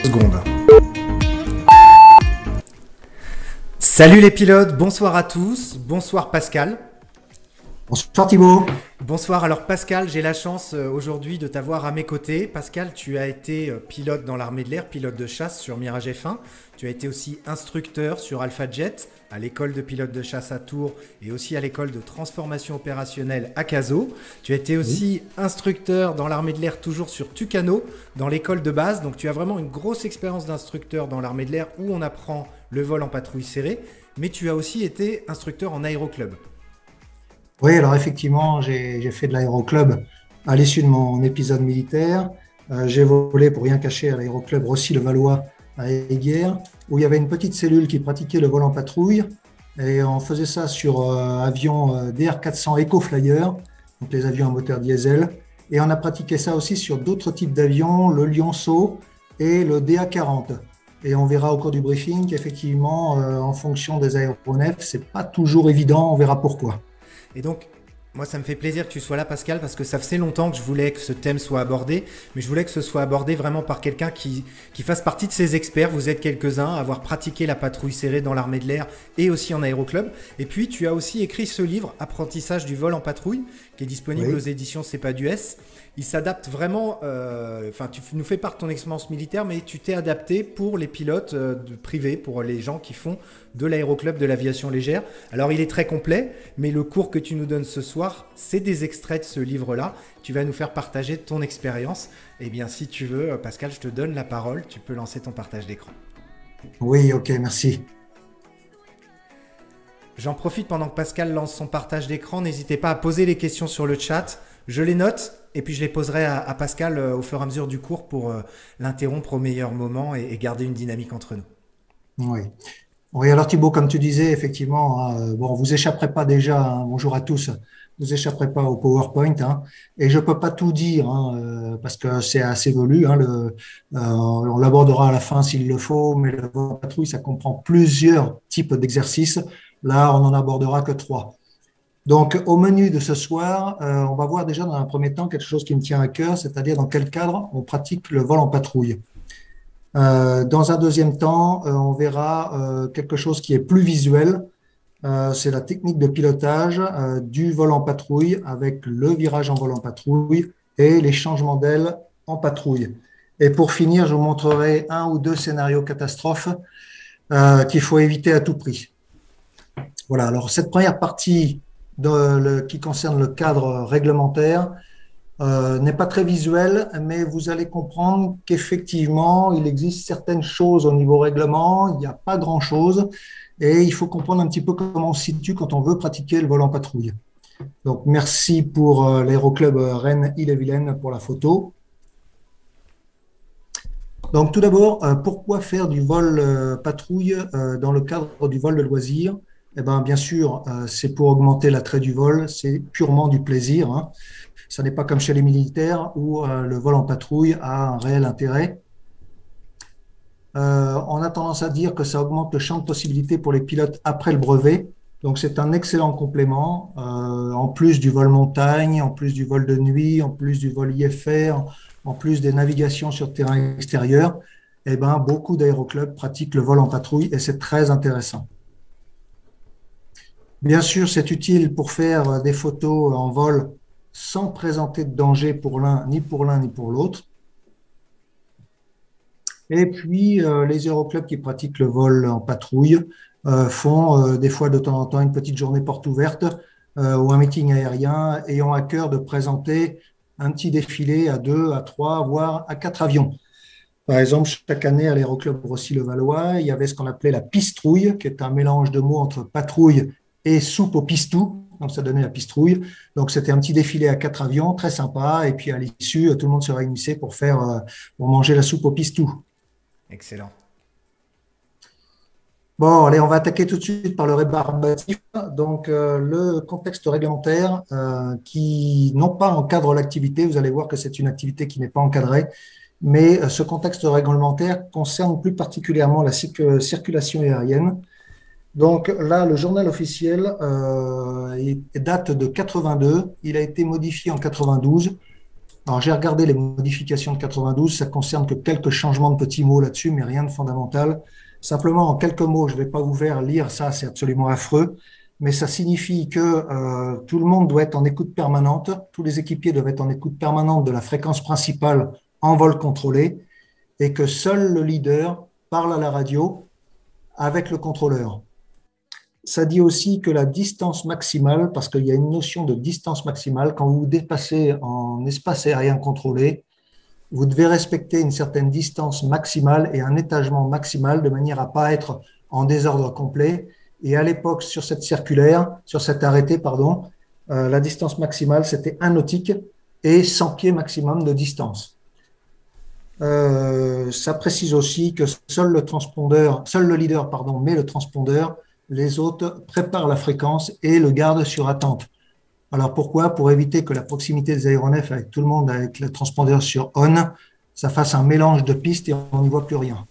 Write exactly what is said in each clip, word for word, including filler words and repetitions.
secondes. Salut les pilotes, bonsoir à tous, bonsoir Pascal. Bonsoir Thibaut. Bonsoir, alors Pascal, j'ai la chance euh, aujourd'hui de t'avoir à mes côtés. Pascal, tu as été euh, pilote dans l'armée de l'air, pilote de chasse sur Mirage F un. Tu as été aussi instructeur sur Alpha Jet, à l'école de pilote de chasse à Tours et aussi à l'école de transformation opérationnelle à Cazaux. Tu as été aussi oui. instructeur dans l'armée de l'air, toujours sur Tucano, dans l'école de base. Donc tu as vraiment une grosse expérience d'instructeur dans l'armée de l'air où on apprend le vol en patrouille serrée. Mais tu as aussi été instructeur en aéroclub. Oui, alors effectivement, j'ai fait de l'aéroclub à l'issue de mon épisode militaire. Euh, j'ai volé, pour rien cacher, à l'aéroclub Roissy-le-Valois à Eyguières, où il y avait une petite cellule qui pratiquait le vol en patrouille. Et on faisait ça sur euh, avions euh, D R quatre cents EcoFlyer, donc les avions à moteur diesel. Et on a pratiqué ça aussi sur d'autres types d'avions, le Lionceau et le D A quarante. Et on verra au cours du briefing qu'effectivement, euh, en fonction des aéronefs, c'est pas toujours évident, on verra pourquoi. Et donc, moi, ça me fait plaisir que tu sois là, Pascal, parce que ça faisait longtemps que je voulais que ce thème soit abordé, mais je voulais que ce soit abordé vraiment par quelqu'un qui, qui fasse partie de ces experts. Vous êtes quelques-uns à avoir pratiqué la patrouille serrée dans l'armée de l'air et aussi en aéroclub. Et puis, tu as aussi écrit ce livre, Apprentissage du vol en patrouille, qui est disponible oui. aux éditions CEPADUS. Il s'adapte vraiment, euh, enfin, tu nous fais part de ton expérience militaire, mais tu t'es adapté pour les pilotes euh, de privés, pour les gens qui font de l'aéroclub, de l'aviation légère. Alors, il est très complet, mais le cours que tu nous donnes ce soir, c'est des extraits de ce livre-là. Tu vas nous faire partager ton expérience. Eh bien, si tu veux, Pascal, je te donne la parole. Tu peux lancer ton partage d'écran. Oui, ok, merci. J'en profite pendant que Pascal lance son partage d'écran. N'hésitez pas à poser les questions sur le chat. Je les note et puis je les poserai à, à Pascal euh, au fur et à mesure du cours pour euh, l'interrompre au meilleur moment et, et garder une dynamique entre nous. Oui. Oui, alors Thibaut, comme tu disais, effectivement, hein, bon, vous échapperez pas déjà, hein, bonjour à tous, vous échapperez pas au PowerPoint, hein, et je peux pas tout dire, hein, euh, parce que c'est assez velu, hein, le, euh, on l'abordera à la fin s'il le faut, mais le vol en patrouille, ça comprend plusieurs types d'exercices. Là, on n'en abordera que trois. Donc, au menu de ce soir, euh, on va voir déjà dans un premier temps quelque chose qui me tient à cœur, c'est-à-dire dans quel cadre on pratique le vol en patrouille. Euh, dans un deuxième temps, euh, on verra euh, quelque chose qui est plus visuel, euh, c'est la technique de pilotage euh, du vol en patrouille avec le virage en vol en patrouille et les changements d'aile en patrouille. Et pour finir, je vous montrerai un ou deux scénarios catastrophes euh, qu'il faut éviter à tout prix. Voilà, alors cette première partie de, le, qui concerne le cadre réglementaire euh, n'est pas très visuelle, mais vous allez comprendre qu'effectivement, il existe certaines choses au niveau règlement, il n'y a pas grand-chose, et il faut comprendre un petit peu comment on se situe quand on veut pratiquer le vol en patrouille. Donc, merci pour euh, l'aéroclub Rennes-Ille-et-Vilaine pour la photo. Donc, tout d'abord, euh, pourquoi faire du vol euh, patrouille euh, dans le cadre du vol de loisirs? Eh bien, bien sûr, euh, c'est pour augmenter l'attrait du vol, c'est purement du plaisir. Hein. Ce n'est pas comme chez les militaires où euh, le vol en patrouille a un réel intérêt. Euh, on a tendance à dire que ça augmente le champ de possibilités pour les pilotes après le brevet. Donc, c'est un excellent complément, euh, en plus du vol montagne, en plus du vol de nuit, en plus du vol I F R, en plus des navigations sur terrain extérieur. Eh ben, beaucoup d'aéroclubs pratiquent le vol en patrouille et c'est très intéressant. Bien sûr, c'est utile pour faire des photos en vol sans présenter de danger pour l'un, ni pour l'un, ni pour l'autre. Et puis, euh, les aéroclubs qui pratiquent le vol en patrouille euh, font euh, des fois de temps en temps une petite journée porte ouverte euh, ou un meeting aérien ayant à cœur de présenter un petit défilé à deux, à trois, voire à quatre avions. Par exemple, chaque année à l'aéroclub Roissy-le-Valois, il y avait ce qu'on appelait la pistrouille, qui est un mélange de mots entre patrouille et soupe au pistou. Donc, ça donnait la pistrouille. Donc, c'était un petit défilé à quatre avions, très sympa. Et puis, à l'issue, tout le monde se réunissait pour faire, euh, pour manger la soupe au pistou. Excellent. Bon, allez, on va attaquer tout de suite par le rébarbatif. Donc, euh, le contexte réglementaire euh, qui, non pas encadre l'activité, vous allez voir que c'est une activité qui n'est pas encadrée, mais euh, ce contexte réglementaire concerne plus particulièrement la circ- circulation aérienne. Donc là, le journal officiel euh, date de quatre-vingt-deux, il a été modifié en quatre-vingt-douze. Alors, j'ai regardé les modifications de quatre-vingt-douze, ça concerne que quelques changements de petits mots là-dessus, mais rien de fondamental. Simplement, en quelques mots, je ne vais pas vous faire lire ça, c'est absolument affreux, mais ça signifie que euh, tout le monde doit être en écoute permanente, tous les équipiers doivent être en écoute permanente de la fréquence principale en vol contrôlé, et que seul le leader parle à la radio avec le contrôleur. Ça dit aussi que la distance maximale, parce qu'il y a une notion de distance maximale, quand vous vous dépassez en espace aérien contrôlé, vous devez respecter une certaine distance maximale et un étagement maximal de manière à ne pas être en désordre complet. Et à l'époque, sur cette circulaire, sur cet arrêté, pardon, euh, la distance maximale, c'était un nautique et cent pieds maximum de distance. Euh, ça précise aussi que seul le transpondeur, seul le leader, pardon, met le transpondeur, les autres préparent la fréquence et le gardent sur attente. Alors pourquoi? Pour éviter que la proximité des aéronefs avec tout le monde, avec le transpondeur sur on, ça fasse un mélange de pistes et on n'y voit plus rien.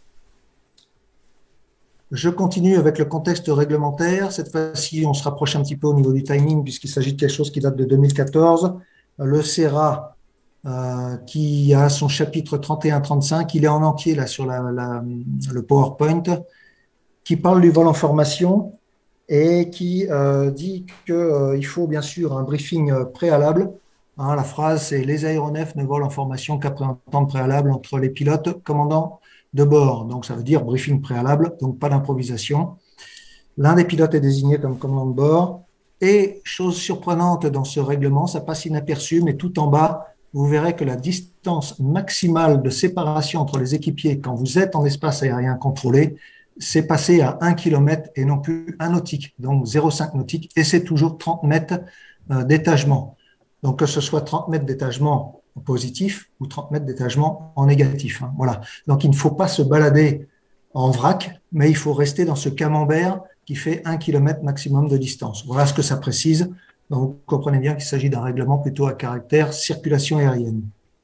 Je continue avec le contexte réglementaire. Cette fois-ci, on se rapproche un petit peu au niveau du timing puisqu'il s'agit de quelque chose qui date de deux mille quatorze. Le C E R A, euh, qui a son chapitre trente et un trente-cinq, il est en entier là sur la, la, le PowerPoint, qui parle du vol en formation et qui euh, dit qu'il euh, faut bien sûr un briefing préalable. Hein, la phrase, c'est « Les aéronefs ne volent en formation qu'après un temps de préalable entre les pilotes commandants de bord ». Donc, ça veut dire briefing préalable, donc pas d'improvisation. L'un des pilotes est désigné comme commandant de bord. Et, chose surprenante dans ce règlement, ça passe inaperçu, mais tout en bas, vous verrez que la distance maximale de séparation entre les équipiers quand vous êtes en espace aérien contrôlé, c'est passé à un kilomètre et non plus un nautique, donc zéro virgule cinq nautique, et c'est toujours trente mètres d'étagement. Donc, que ce soit trente mètres d'étagement en positif ou trente mètres d'étagement en négatif. Hein, voilà. Donc, il ne faut pas se balader en vrac, mais il faut rester dans ce camembert qui fait un kilomètre maximum de distance. Voilà ce que ça précise. Donc, vous comprenez bien qu'il s'agit d'un règlement plutôt à caractère circulation aérienne.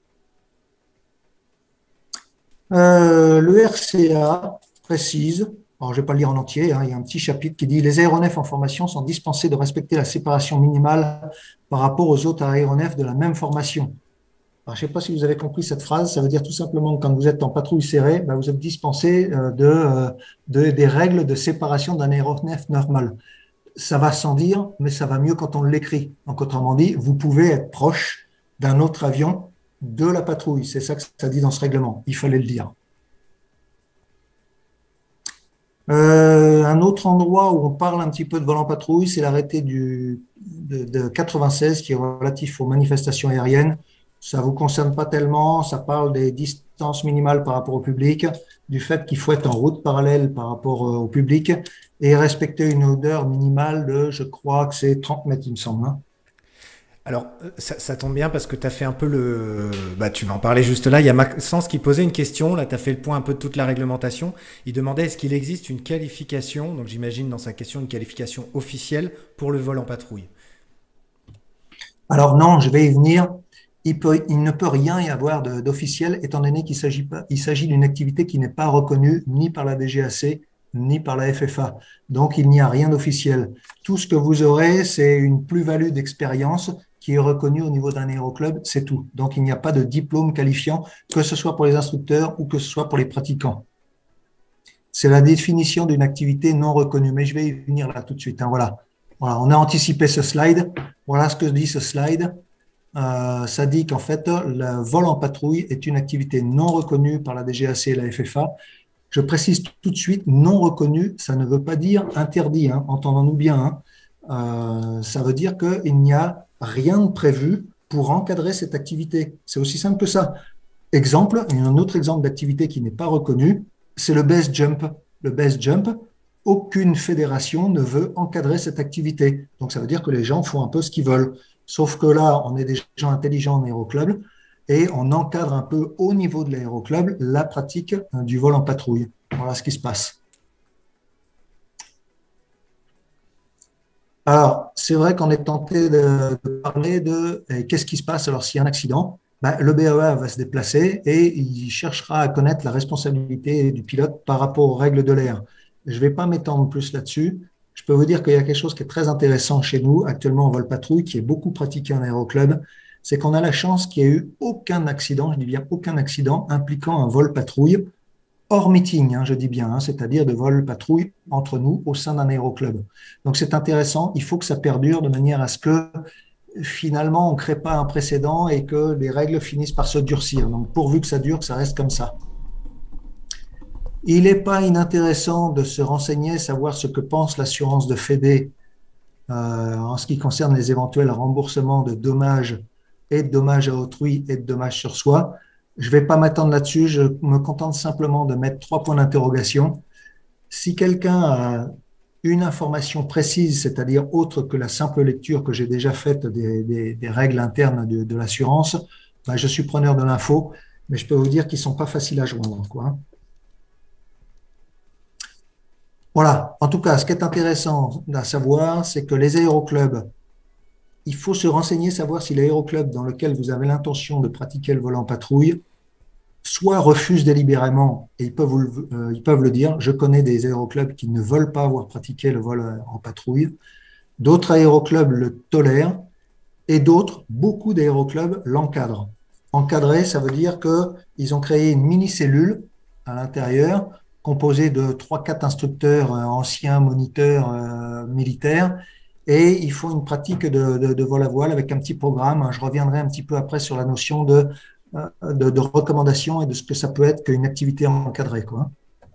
Euh, le R C A précise, alors je ne vais pas le lire en entier, hein, il y a un petit chapitre qui dit « Les aéronefs en formation sont dispensés de respecter la séparation minimale par rapport aux autres aéronefs de la même formation ». Alors, je ne sais pas si vous avez compris cette phrase, ça veut dire tout simplement que quand vous êtes en patrouille serrée, ben, vous êtes dispensé de, de, des règles de séparation d'un aéronef normal. Ça va sans dire, mais ça va mieux quand on l'écrit. Donc, autrement dit, vous pouvez être proche d'un autre avion de la patrouille. C'est ça que ça dit dans ce règlement. Il fallait le dire. Euh, un autre endroit où on parle un petit peu de vol en patrouille, c'est l'arrêté du de, de quatre-vingt-seize qui est relatif aux manifestations aériennes. Ça ne vous concerne pas tellement, ça parle des distances minimales par rapport au public, du fait qu'il faut être en route parallèle par rapport au public et respecter une hauteur minimale de, je crois que c'est trente mètres, il me semble. Hein. Alors, ça, ça tombe bien parce que tu as fait un peu le... Bah, tu vas en parler juste là. Il y a Maxence qui posait une question. Là, tu as fait le point un peu de toute la réglementation. Il demandait est-ce qu'il existe une qualification, donc j'imagine dans sa question une qualification officielle pour le vol en patrouille. Alors non, je vais y venir. Il, peut, il ne peut rien y avoir d'officiel étant donné qu'il s'agit pas, il s'agit d'une activité qui n'est pas reconnue ni par la D G A C ni par la F F A. Donc, il n'y a rien d'officiel. Tout ce que vous aurez, c'est une plus-value d'expérience qui est reconnue au niveau d'un aéroclub, c'est tout. Donc, il n'y a pas de diplôme qualifiant, que ce soit pour les instructeurs ou que ce soit pour les pratiquants. C'est la définition d'une activité non reconnue. Mais je vais y venir là tout de suite. Hein, voilà. Voilà, on a anticipé ce slide. Voilà ce que dit ce slide. Euh, ça dit qu'en fait, le vol en patrouille est une activité non reconnue par la D G A C et la F F A. Je précise tout de suite, non reconnue, ça ne veut pas dire interdit, hein, entendons-nous bien. Hein. Euh, ça veut dire qu'il n'y a rien de prévu pour encadrer cette activité. C'est aussi simple que ça. Exemple, un autre exemple d'activité qui n'est pas reconnue, c'est le base jump. Le base jump, aucune fédération ne veut encadrer cette activité. Donc, ça veut dire que les gens font un peu ce qu'ils veulent. Sauf que là, on est des gens intelligents en aéroclub et on encadre un peu au niveau de l'aéroclub la pratique du vol en patrouille. Voilà ce qui se passe. Alors, c'est vrai qu'on est tenté de, de parler de eh, qu'est-ce qui se passe alors s'il y a un accident. Ben, le B A E va se déplacer et il cherchera à connaître la responsabilité du pilote par rapport aux règles de l'air. Je ne vais pas m'étendre plus là-dessus. Je peux vous dire qu'il y a quelque chose qui est très intéressant chez nous, actuellement en vol patrouille, qui est beaucoup pratiqué en aéroclub. c'est qu'on a la chance qu'il n'y ait eu aucun accident, je dis bien aucun accident, impliquant un vol patrouille hors meeting, hein, je dis bien, hein, c'est-à-dire de vol patrouille entre nous au sein d'un aéroclub. Donc c'est intéressant, il faut que ça perdure de manière à ce que finalement on ne crée pas un précédent et que les règles finissent par se durcir. Donc pourvu que ça dure, que ça reste comme ça. Il n'est pas inintéressant de se renseigner, savoir ce que pense l'assurance de Fédé euh, en ce qui concerne les éventuels remboursements de dommages et de dommages à autrui et de dommages sur soi. Je ne vais pas m'attendre là-dessus, je me contente simplement de mettre trois points d'interrogation. Si quelqu'un a une information précise, c'est-à-dire autre que la simple lecture que j'ai déjà faite des, des, des règles internes de, de l'assurance, ben je suis preneur de l'info, mais je peux vous dire qu'ils ne sont pas faciles à joindre, quoi. Voilà, en tout cas, ce qui est intéressant à savoir, c'est que les aéroclubs, il faut se renseigner, savoir si l'aéroclub dans lequel vous avez l'intention de pratiquer le vol en patrouille, soit refuse délibérément, et ils peuvent, vous le, euh, ils peuvent le dire, je connais des aéroclubs qui ne veulent pas avoir pratiqué le vol en patrouille, d'autres aéroclubs le tolèrent, et d'autres, beaucoup d'aéroclubs l'encadrent. Encadrer, ça veut dire qu'ils ont créé une mini-cellule à l'intérieur, composée de trois quatre instructeurs euh, anciens moniteurs euh, militaires, et ils font une pratique de, de, de vol à voile avec un petit programme. Je reviendrai un petit peu après sur la notion de, de, de recommandation et de ce que ça peut être qu'une activité encadrée, quoi.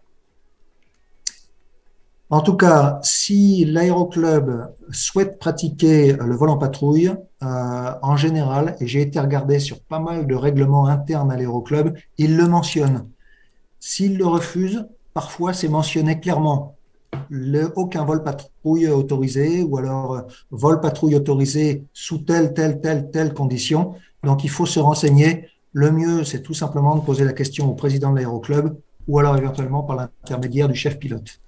En tout cas, si l'aéroclub souhaite pratiquer le vol en patrouille, euh, en général, et j'ai été regardé sur pas mal de règlements internes à l'aéroclub, il le mentionne. S'il le refuse, parfois c'est mentionné clairement. Le, aucun vol patrouille autorisé ou alors euh, vol patrouille autorisé sous telle, telle, telle, telle condition. Donc, il faut se renseigner. Le mieux, c'est tout simplement de poser la question au président de l'aéroclub ou alors éventuellement par l'intermédiaire du chef pilote.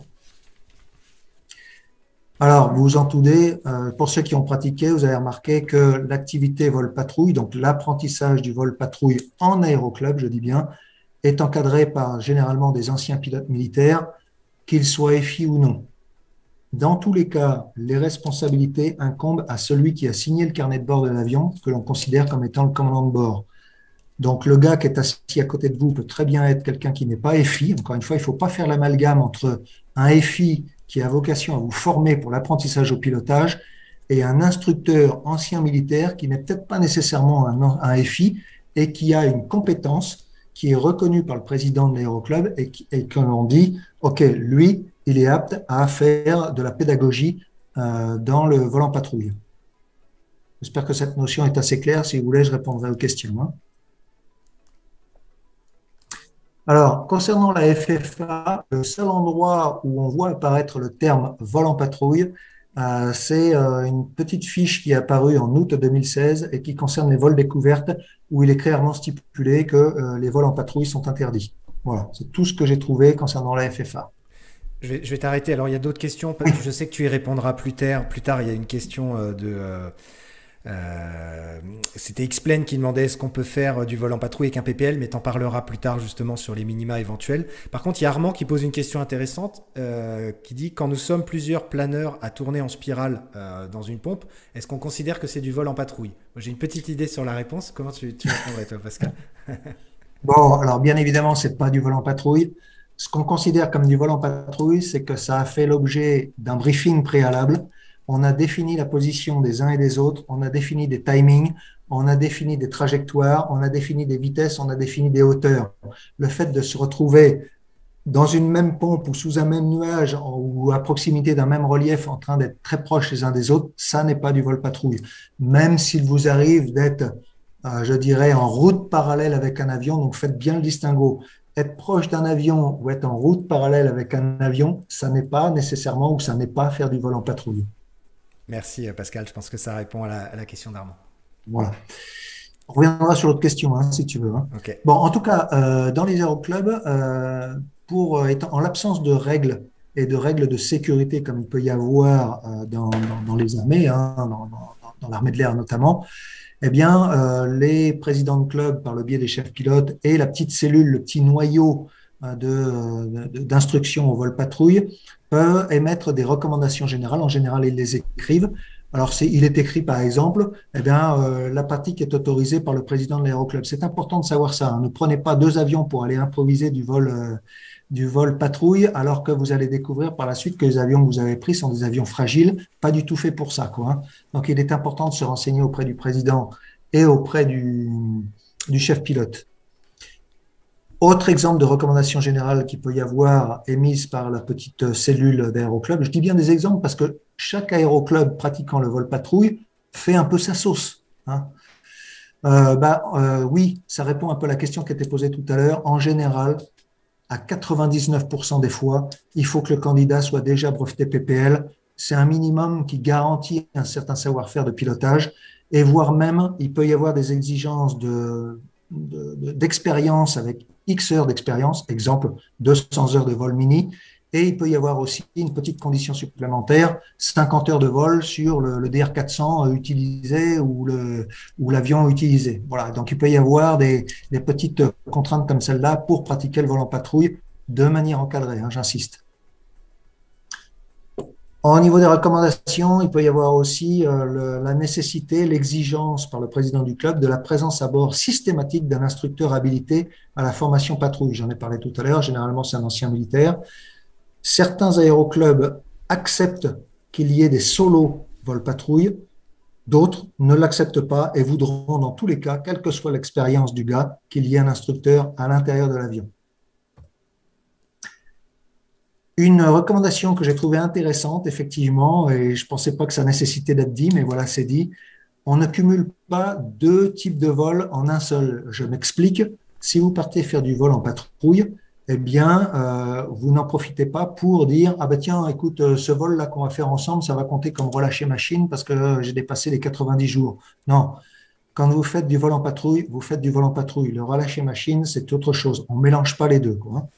Alors, vous vous en doutez, euh, pour ceux qui ont pratiqué, vous avez remarqué que l'activité vol patrouille, donc l'apprentissage du vol patrouille en aéroclub, je dis bien, est encadré par généralement des anciens pilotes militaires, qu'ils soient F I ou non. Dans tous les cas, les responsabilités incombent à celui qui a signé le carnet de bord de l'avion, que l'on considère comme étant le commandant de bord. Donc, le gars qui est assis à côté de vous peut très bien être quelqu'un qui n'est pas F I. Encore une fois, il ne faut pas faire l'amalgame entre un F I qui a vocation à vous former pour l'apprentissage au pilotage et un instructeur ancien militaire qui n'est peut-être pas nécessairement un, un F I et qui a une compétence qui est reconnue par le président de l'aéroclub et, qui, et que l'on dit, OK, lui, il est apte à faire de la pédagogie euh, dans le vol en patrouille. J'espère que cette notion est assez claire. Si vous voulez, je répondrai aux questions, hein. Alors, concernant la F F A, le seul endroit où on voit apparaître le terme vol en patrouille, euh, c'est euh, une petite fiche qui est apparue en août deux mille seize et qui concerne les vols découvertes, où il est clairement stipulé que euh, les vols en patrouille sont interdits. Voilà, c'est tout ce que j'ai trouvé concernant la F F A. Je vais, je vais t'arrêter. Alors, il y a d'autres questions. Je sais que tu y répondras plus tard. Plus tard, il y a une question euh, de... Euh... Euh, c'était Explain qui demandait est-ce qu'on peut faire du vol en patrouille avec un P P L, mais t'en parleras plus tard justement sur les minima éventuels. Par contre, il y a Armand qui pose une question intéressante euh, qui dit quand nous sommes plusieurs planeurs à tourner en spirale euh, dans une pompe, est-ce qu'on considère que c'est du vol en patrouille? Moi, j'ai une petite idée sur la réponse. Comment tu, tu répondrais toi, Pascal? Bon, alors bien évidemment, c'est pas du vol en patrouille. Ce qu'on considère comme du vol en patrouille, c'est que ça a fait l'objet d'un briefing préalable. On a défini la position des uns et des autres, on a défini des timings, on a défini des trajectoires, on a défini des vitesses, on a défini des hauteurs. Le fait de se retrouver dans une même pompe ou sous un même nuage ou à proximité d'un même relief en train d'être très proches les uns des autres, ça n'est pas du vol patrouille. Même s'il vous arrive d'être, euh, je dirais, en route parallèle avec un avion, donc faites bien le distinguo. Être proche d'un avion ou être en route parallèle avec un avion, ça n'est pas nécessairement ou ça n'est pas faire du vol en patrouille. Merci Pascal, je pense que ça répond à la, à la question d'Armand. Voilà. On reviendra sur l'autre question, hein, si tu veux. Hein. Okay. Bon, en tout cas, euh, dans les aéroclubs, euh, pour, euh, en l'absence de règles et de règles de sécurité comme il peut y avoir euh, dans, dans, dans les armées, hein, dans, dans, dans l'armée de l'air notamment, eh bien, euh, les présidents de club, par le biais des chefs pilotes et la petite cellule, le petit noyau de, de, d'instruction au vol patrouille, peuvent émettre des recommandations générales. En général, ils les écrivent Alors, c'est, il est écrit, par exemple, eh bien, euh, la pratique est autorisée par le président de l'aéroclub. C'est important de savoir ça, hein. Ne prenez pas deux avions pour aller improviser du vol, euh, du vol patrouille, alors que vous allez découvrir par la suite que les avions que vous avez pris sont des avions fragiles, pas du tout faits pour ça, quoi, hein. Donc, il est important de se renseigner auprès du président et auprès du, du chef pilote. Autre exemple de recommandation générale qu'il peut y avoir émise par la petite cellule d'aéroclub, je dis bien des exemples parce que chaque aéroclub pratiquant le vol patrouille fait un peu sa sauce, hein. Euh, bah, euh, oui, ça répond un peu à la question qui était posée tout à l'heure. En général, à quatre-vingt-dix-neuf pour cent des fois, il faut que le candidat soit déjà breveté P P L. C'est un minimum qui garantit un certain savoir-faire de pilotage et voire même, il peut y avoir des exigences de, de, d'expérience avec X heures d'expérience, exemple deux cents heures de vol mini, et il peut y avoir aussi une petite condition supplémentaire, cinquante heures de vol sur le, le D R quatre cents utilisé ou le ou l'avion utilisé. Voilà, donc il peut y avoir des, des petites contraintes comme celle-là pour pratiquer le vol en patrouille de manière encadrée, hein, j'insiste. Au niveau des recommandations, il peut y avoir aussi euh, le, la nécessité, l'exigence par le président du club de la présence à bord systématique d'un instructeur habilité à la formation patrouille. J'en ai parlé tout à l'heure, généralement c'est un ancien militaire. Certains aéroclubs acceptent qu'il y ait des solos vol patrouille, d'autres ne l'acceptent pas et voudront dans tous les cas, quelle que soit l'expérience du gars, qu'il y ait un instructeur à l'intérieur de l'avion. Une recommandation que j'ai trouvée intéressante, effectivement, et je ne pensais pas que ça nécessitait d'être dit, mais voilà, c'est dit, on ne cumule pas deux types de vols en un seul. Je m'explique, si vous partez faire du vol en patrouille, eh bien, euh, vous n'en profitez pas pour dire « Ah ben tiens, écoute, ce vol-là qu'on va faire ensemble, ça va compter comme relâché machine parce que j'ai dépassé les quatre-vingt-dix jours. » Non, quand vous faites du vol en patrouille, vous faites du vol en patrouille. Le relâché machine, c'est autre chose. On ne mélange pas les deux, quoi, hein.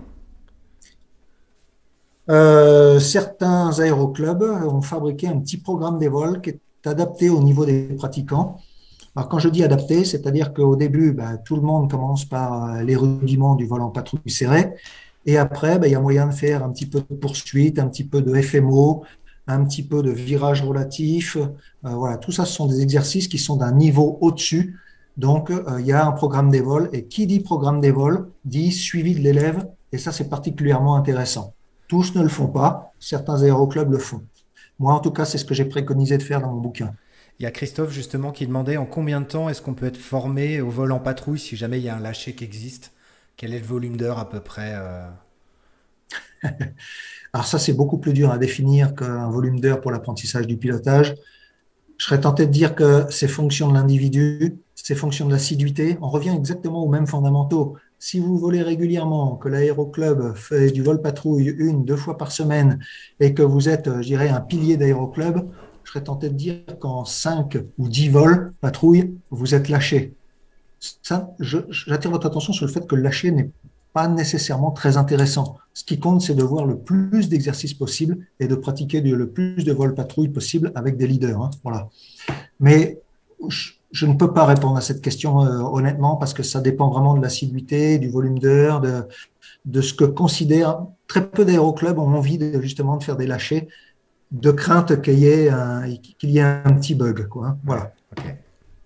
Euh, certains aéroclubs ont fabriqué un petit programme des vols qui est adapté au niveau des pratiquants. Alors, quand je dis adapté, c'est-à-dire qu'au début, ben, tout le monde commence par les rudiments du vol en patrouille serrée. Et après, ben, il y a moyen de faire un petit peu de poursuite, un petit peu de F M O, un petit peu de virage relatif. Euh, voilà, tout ça, ce sont des exercices qui sont d'un niveau au-dessus. Donc, euh, il y a un programme des vols. Et qui dit programme des vols dit suivi de l'élève. Et ça, c'est particulièrement intéressant. Tous ne le font pas, certains aéroclubs le font. Moi, en tout cas, c'est ce que j'ai préconisé de faire dans mon bouquin. Il y a Christophe justement qui demandait en combien de temps est-ce qu'on peut être formé au vol en patrouille si jamais il y a un lâcher qui existe. Quel est le volume d'heures à peu près euh... Alors ça, c'est beaucoup plus dur à définir qu'un volume d'heures pour l'apprentissage du pilotage. Je serais tenté de dire que c'est fonction de l'individu, c'est fonction de l'assiduité. On revient exactement aux mêmes fondamentaux. Si vous volez régulièrement, que l'aéroclub fait du vol patrouille une, deux fois par semaine et que vous êtes, je dirais, un pilier d'aéroclub, je serais tenté de dire qu'en cinq ou dix vols patrouille, vous êtes lâché. Ça, j'attire votre attention sur le fait que le lâcher n'est pas nécessairement très intéressant. Ce qui compte, c'est de voir le plus d'exercices possible et de pratiquer le plus de vols patrouille possible avec des leaders, hein, voilà. Mais je, je ne peux pas répondre à cette question euh, honnêtement parce que ça dépend vraiment de l'assiduité, du volume d'heures, de, de ce que considèrent très peu d'aéroclubs ont envie de, justement de faire des lâchers de crainte qu'il y ait un, qu'il y ait un petit bug, quoi, hein, voilà. Okay.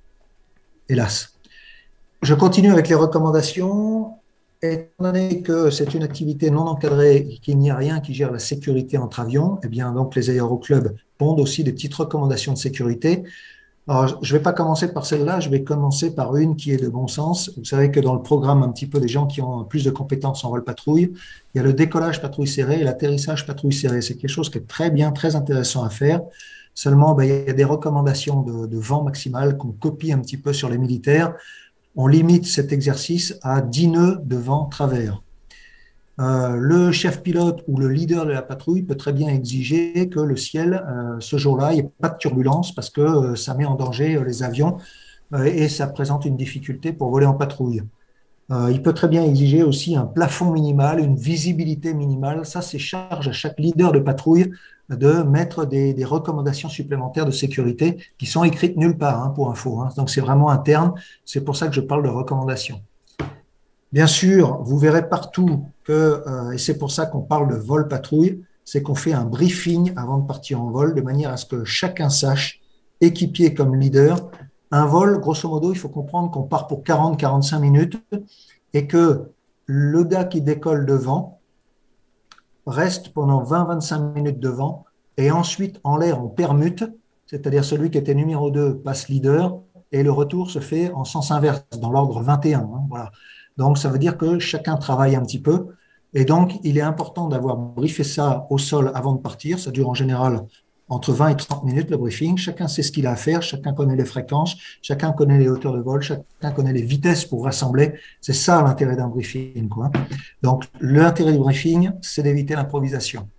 Hélas. Je continue avec les recommandations. Étant donné que c'est une activité non encadrée et qu'il n'y a rien qui gère la sécurité entre avions, eh bien, donc les aéroclubs pondent aussi des petites recommandations de sécurité. Alors, je ne vais pas commencer par celle-là, je vais commencer par une qui est de bon sens. Vous savez que dans le programme, un petit peu des gens qui ont plus de compétences en vol patrouille, il y a le décollage patrouille serrée et l'atterrissage patrouille serrée. C'est quelque chose qui est très bien, très intéressant à faire. Seulement, ben, il y a des recommandations de, de vent maximal qu'on copie un petit peu sur les militaires. On limite cet exercice à dix nœuds de vent travers. Euh, le chef pilote ou le leader de la patrouille peut très bien exiger que le ciel, euh, ce jour-là, il n'y ait pas de turbulence parce que euh, ça met en danger euh, les avions euh, et ça présente une difficulté pour voler en patrouille. Euh, il peut très bien exiger aussi un plafond minimal, une visibilité minimale. Ça, c'est charge à chaque leader de patrouille de mettre des, des recommandations supplémentaires de sécurité qui sont écrites nulle part, hein, pour info, hein. Donc, c'est vraiment interne. C'est pour ça que je parle de recommandations. Bien sûr, vous verrez partout que, euh, et c'est pour ça qu'on parle de vol patrouille, c'est qu'on fait un briefing avant de partir en vol, de manière à ce que chacun sache, équipier comme leader. Un vol, grosso modo, il faut comprendre qu'on part pour quarante à quarante-cinq minutes et que le gars qui décolle devant reste pendant vingt à vingt-cinq minutes devant et ensuite en l'air on permute, c'est-à-dire celui qui était numéro deux passe leader et le retour se fait en sens inverse, dans l'ordre vingt et un. Hein, voilà. Donc ça veut dire que chacun travaille un petit peu et donc il est important d'avoir briefé ça au sol avant de partir. Ça dure en général entre vingt et trente minutes le briefing, chacun sait ce qu'il a à faire, chacun connaît les fréquences, chacun connaît les hauteurs de vol, chacun connaît les vitesses pour rassembler. C'est ça l'intérêt d'un briefing, quoi. Donc l'intérêt du briefing, c'est d'éviter l'improvisation.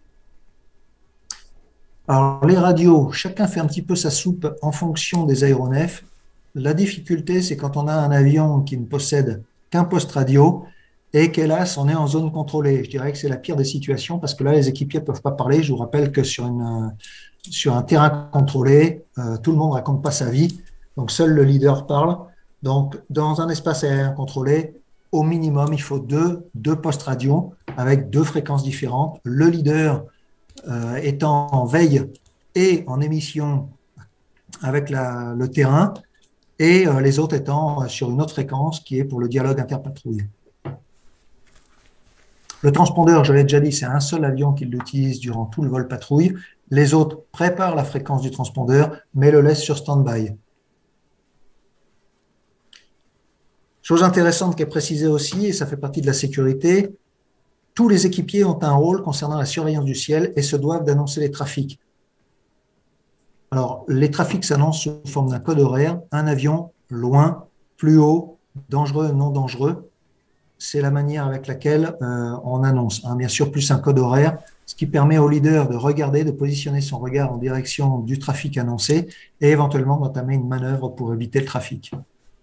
Alors les radios, chacun fait un petit peu sa soupe en fonction des aéronefs. La difficulté, c'est quand on a un avion qui ne possède qu'un poste radio, et qu'hélas, on est en zone contrôlée. Je dirais que c'est la pire des situations parce que là, les équipiers ne peuvent pas parler. Je vous rappelle que sur, une, sur un terrain contrôlé, euh, tout le monde ne raconte pas sa vie, donc seul le leader parle. Donc, dans un espace aérien contrôlé, au minimum, il faut deux, deux postes radio avec deux fréquences différentes. Le leader euh, étant en veille et en émission avec la, le terrain, et euh, les autres étant sur une autre fréquence qui est pour le dialogue interpatrouille. Le transpondeur, je l'ai déjà dit, c'est un seul avion qui l'utilise durant tout le vol patrouille. Les autres préparent la fréquence du transpondeur, mais le laissent sur stand-by. Chose intéressante qui est précisée aussi, et ça fait partie de la sécurité, tous les équipiers ont un rôle concernant la surveillance du ciel et se doivent d'annoncer les trafics. Alors, les trafics s'annoncent sous forme d'un code horaire, un avion, loin, plus haut, dangereux, non dangereux. C'est la manière avec laquelle euh, on annonce. Hein. Bien sûr, plus un code horaire, ce qui permet au leader de regarder, de positionner son regard en direction du trafic annoncé et éventuellement d'entamer une manœuvre pour éviter le trafic.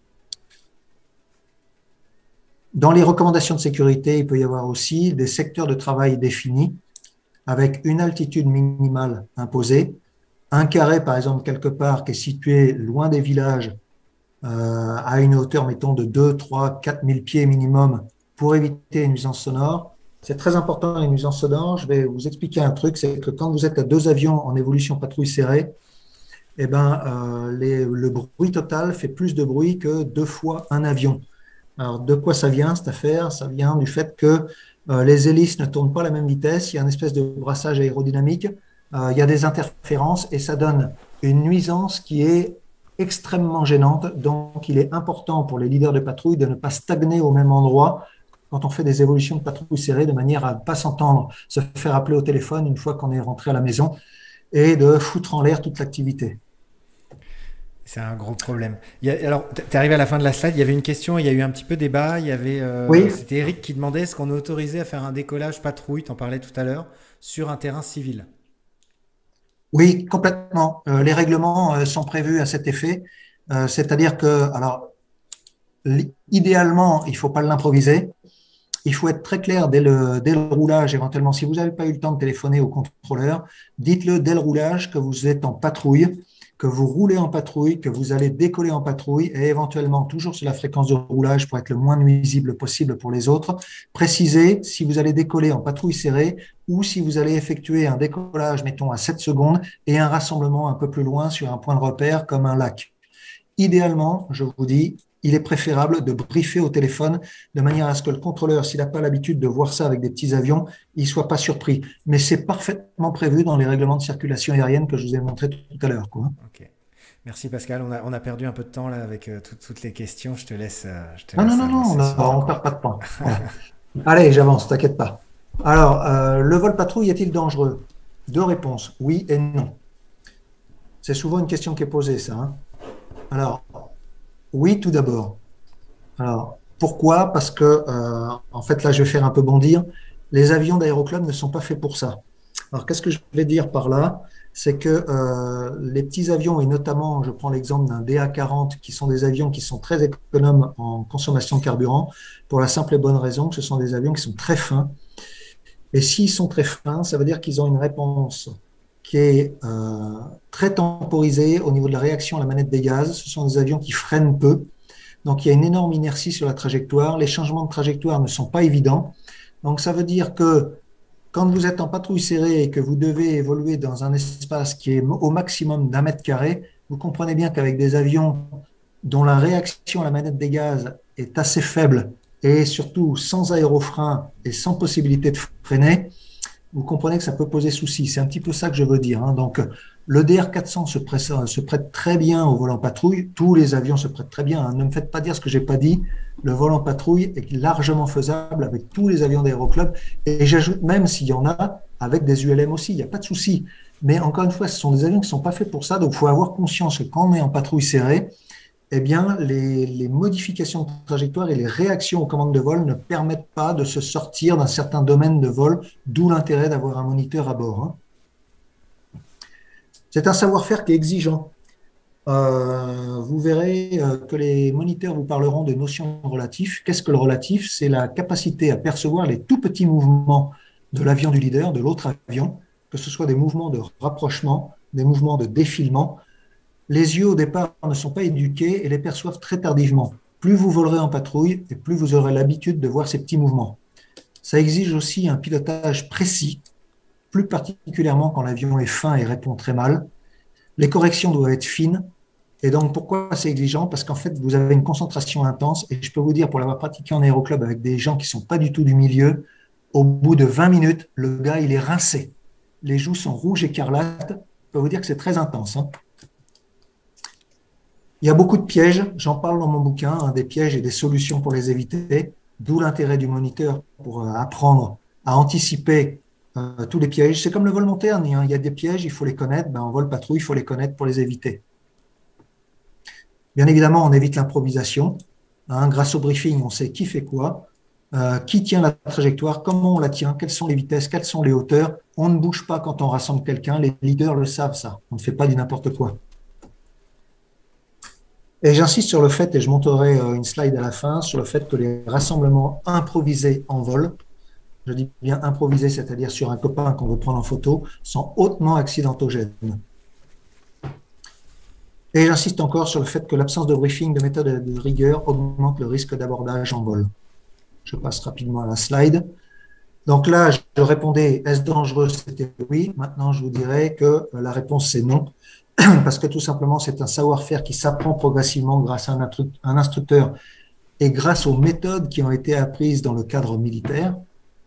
Dans les recommandations de sécurité, il peut y avoir aussi des secteurs de travail définis avec une altitude minimale imposée, un carré, par exemple, quelque part, qui est situé loin des villages, Euh, à une hauteur, mettons, de deux, trois, quatre mille pieds minimum pour éviter une nuisance sonore. C'est très important, les nuisances sonores. Je vais vous expliquer un truc, c'est que quand vous êtes à deux avions en évolution patrouille serrée, eh ben, euh, les, le bruit total fait plus de bruit que deux fois un avion. Alors, de quoi ça vient, cette affaire? Ça vient du fait que euh, les hélices ne tournent pas à la même vitesse, il y a une espèce de brassage aérodynamique, euh, il y a des interférences et ça donne une nuisance qui est extrêmement gênante, donc il est important pour les leaders de patrouille de ne pas stagner au même endroit quand on fait des évolutions de patrouille serrée, de manière à ne pas s'entendre, se faire appeler au téléphone une fois qu'on est rentré à la maison et de foutre en l'air toute l'activité. C'est un gros problème. Il y a, alors, tu es arrivé à la fin de la slide, il y avait une question, il y a eu un petit peu débat, il y avait, euh, Oui. C'était Eric qui demandait est-ce qu'on est autorisé à faire un décollage patrouille, tu en parlais tout à l'heure, sur un terrain civil? Oui, complètement. Euh, les règlements euh, sont prévus à cet effet. Euh, c'est-à-dire que, alors, idéalement, il ne faut pas l'improviser. Il faut être très clair dès le, dès le roulage, éventuellement. Si vous n'avez pas eu le temps de téléphoner au contrôleur, dites-le dès le roulage que vous êtes en patrouille, que vous roulez en patrouille, que vous allez décoller en patrouille et éventuellement toujours sur la fréquence de roulage pour être le moins nuisible possible pour les autres. Précisez si vous allez décoller en patrouille serrée ou si vous allez effectuer un décollage, mettons, à sept secondes et un rassemblement un peu plus loin sur un point de repère comme un lac. Idéalement, je vous dis, il est préférable de briefer au téléphone de manière à ce que le contrôleur, s'il n'a pas l'habitude de voir ça avec des petits avions, il ne soit pas surpris. Mais c'est parfaitement prévu dans les règlements de circulation aérienne que je vous ai montré tout à l'heure. Ok. Merci Pascal. On a, on a perdu un peu de temps là avec euh, tout, toutes les questions. Je te laisse. Euh, je te non, laisse non, non, non, on ne sur... perd pas de temps. Voilà. Allez, j'avance, t'inquiète pas. Alors, euh, le vol patrouille est-il dangereux? Deux réponses, oui et non. C'est souvent une question qui est posée, ça. Hein. Alors, oui, tout d'abord. Alors, pourquoi? Parce que, euh, en fait, là, je vais faire un peu bondir. Les avions d'aéroclub ne sont pas faits pour ça. Alors, qu'est-ce que je vais dire par là? C'est que euh, les petits avions, et notamment, je prends l'exemple d'un D A quarante, qui sont des avions qui sont très économes en consommation de carburant, pour la simple et bonne raison que ce sont des avions qui sont très fins. Et s'ils sont très fins, ça veut dire qu'ils ont une réponse qui est euh, très temporisée au niveau de la réaction à la manette des gaz. Ce sont des avions qui freinent peu. Donc, il y a une énorme inertie sur la trajectoire. Les changements de trajectoire ne sont pas évidents. Donc, ça veut dire que quand vous êtes en patrouille serrée et que vous devez évoluer dans un espace qui est au maximum d'un mètre carré, vous comprenez bien qu'avec des avions dont la réaction à la manette des gaz est assez faible et surtout sans aérofrein et sans possibilité de freiner, vous comprenez que ça peut poser souci. C'est un petit peu ça que je veux dire, hein. Donc, le D R quatre cents se prête, se prête très bien au vol en patrouille. Tous les avions se prêtent très bien, hein. Ne me faites pas dire ce que j'ai pas dit. Le vol en patrouille est largement faisable avec tous les avions d'Aéroclub. Et j'ajoute même s'il y en a avec des U L M aussi, il n'y a pas de souci. Mais encore une fois, ce sont des avions qui ne sont pas faits pour ça. Donc, il faut avoir conscience que quand on est en patrouille serrée, eh bien, les, les modifications de trajectoire et les réactions aux commandes de vol ne permettent pas de se sortir d'un certain domaine de vol, d'où l'intérêt d'avoir un moniteur à bord, hein. C'est un savoir-faire qui est exigeant. Euh, vous verrez euh, que les moniteurs vous parleront de notions de relatif. Qu'est-ce que le relatif? C'est la capacité à percevoir les tout petits mouvements de l'avion du leader, de l'autre avion, que ce soit des mouvements de rapprochement, des mouvements de défilement. Les yeux, au départ, ne sont pas éduqués et les perçoivent très tardivement. Plus vous volerez en patrouille et plus vous aurez l'habitude de voir ces petits mouvements. Ça exige aussi un pilotage précis, plus particulièrement quand l'avion est fin et répond très mal. Les corrections doivent être fines. Et donc, pourquoi c'est exigeant? Parce qu'en fait, vous avez une concentration intense. Et je peux vous dire, pour l'avoir pratiqué en aéroclub avec des gens qui ne sont pas du tout du milieu, au bout de vingt minutes, le gars, il est rincé. Les joues sont rouges écarlates. Je peux vous dire que c'est très intense, hein. Il y a beaucoup de pièges, j'en parle dans mon bouquin, hein, des pièges et des solutions pour les éviter, d'où l'intérêt du moniteur pour euh, apprendre à anticiper euh, tous les pièges. C'est comme le vol montagne, hein, il y a des pièges, il faut les connaître, ben, en vol patrouille, il faut les connaître pour les éviter. Bien évidemment, on évite l'improvisation, hein, grâce au briefing, on sait qui fait quoi, euh, qui tient la trajectoire, comment on la tient, quelles sont les vitesses, quelles sont les hauteurs. On ne bouge pas quand on rassemble quelqu'un, les leaders le savent ça, on ne fait pas du n'importe quoi. Et j'insiste sur le fait, et je montrerai une slide à la fin, sur le fait que les rassemblements improvisés en vol, je dis bien improvisés, c'est-à-dire sur un copain qu'on veut prendre en photo, sont hautement accidentogènes. Et j'insiste encore sur le fait que l'absence de briefing, de méthode et de rigueur augmente le risque d'abordage en vol. Je passe rapidement à la slide. Donc là, je répondais, est-ce dangereux? C'était oui. Maintenant, je vous dirais que la réponse, c'est non. Parce que tout simplement, c'est un savoir-faire qui s'apprend progressivement grâce à un, un instructeur et grâce aux méthodes qui ont été apprises dans le cadre militaire.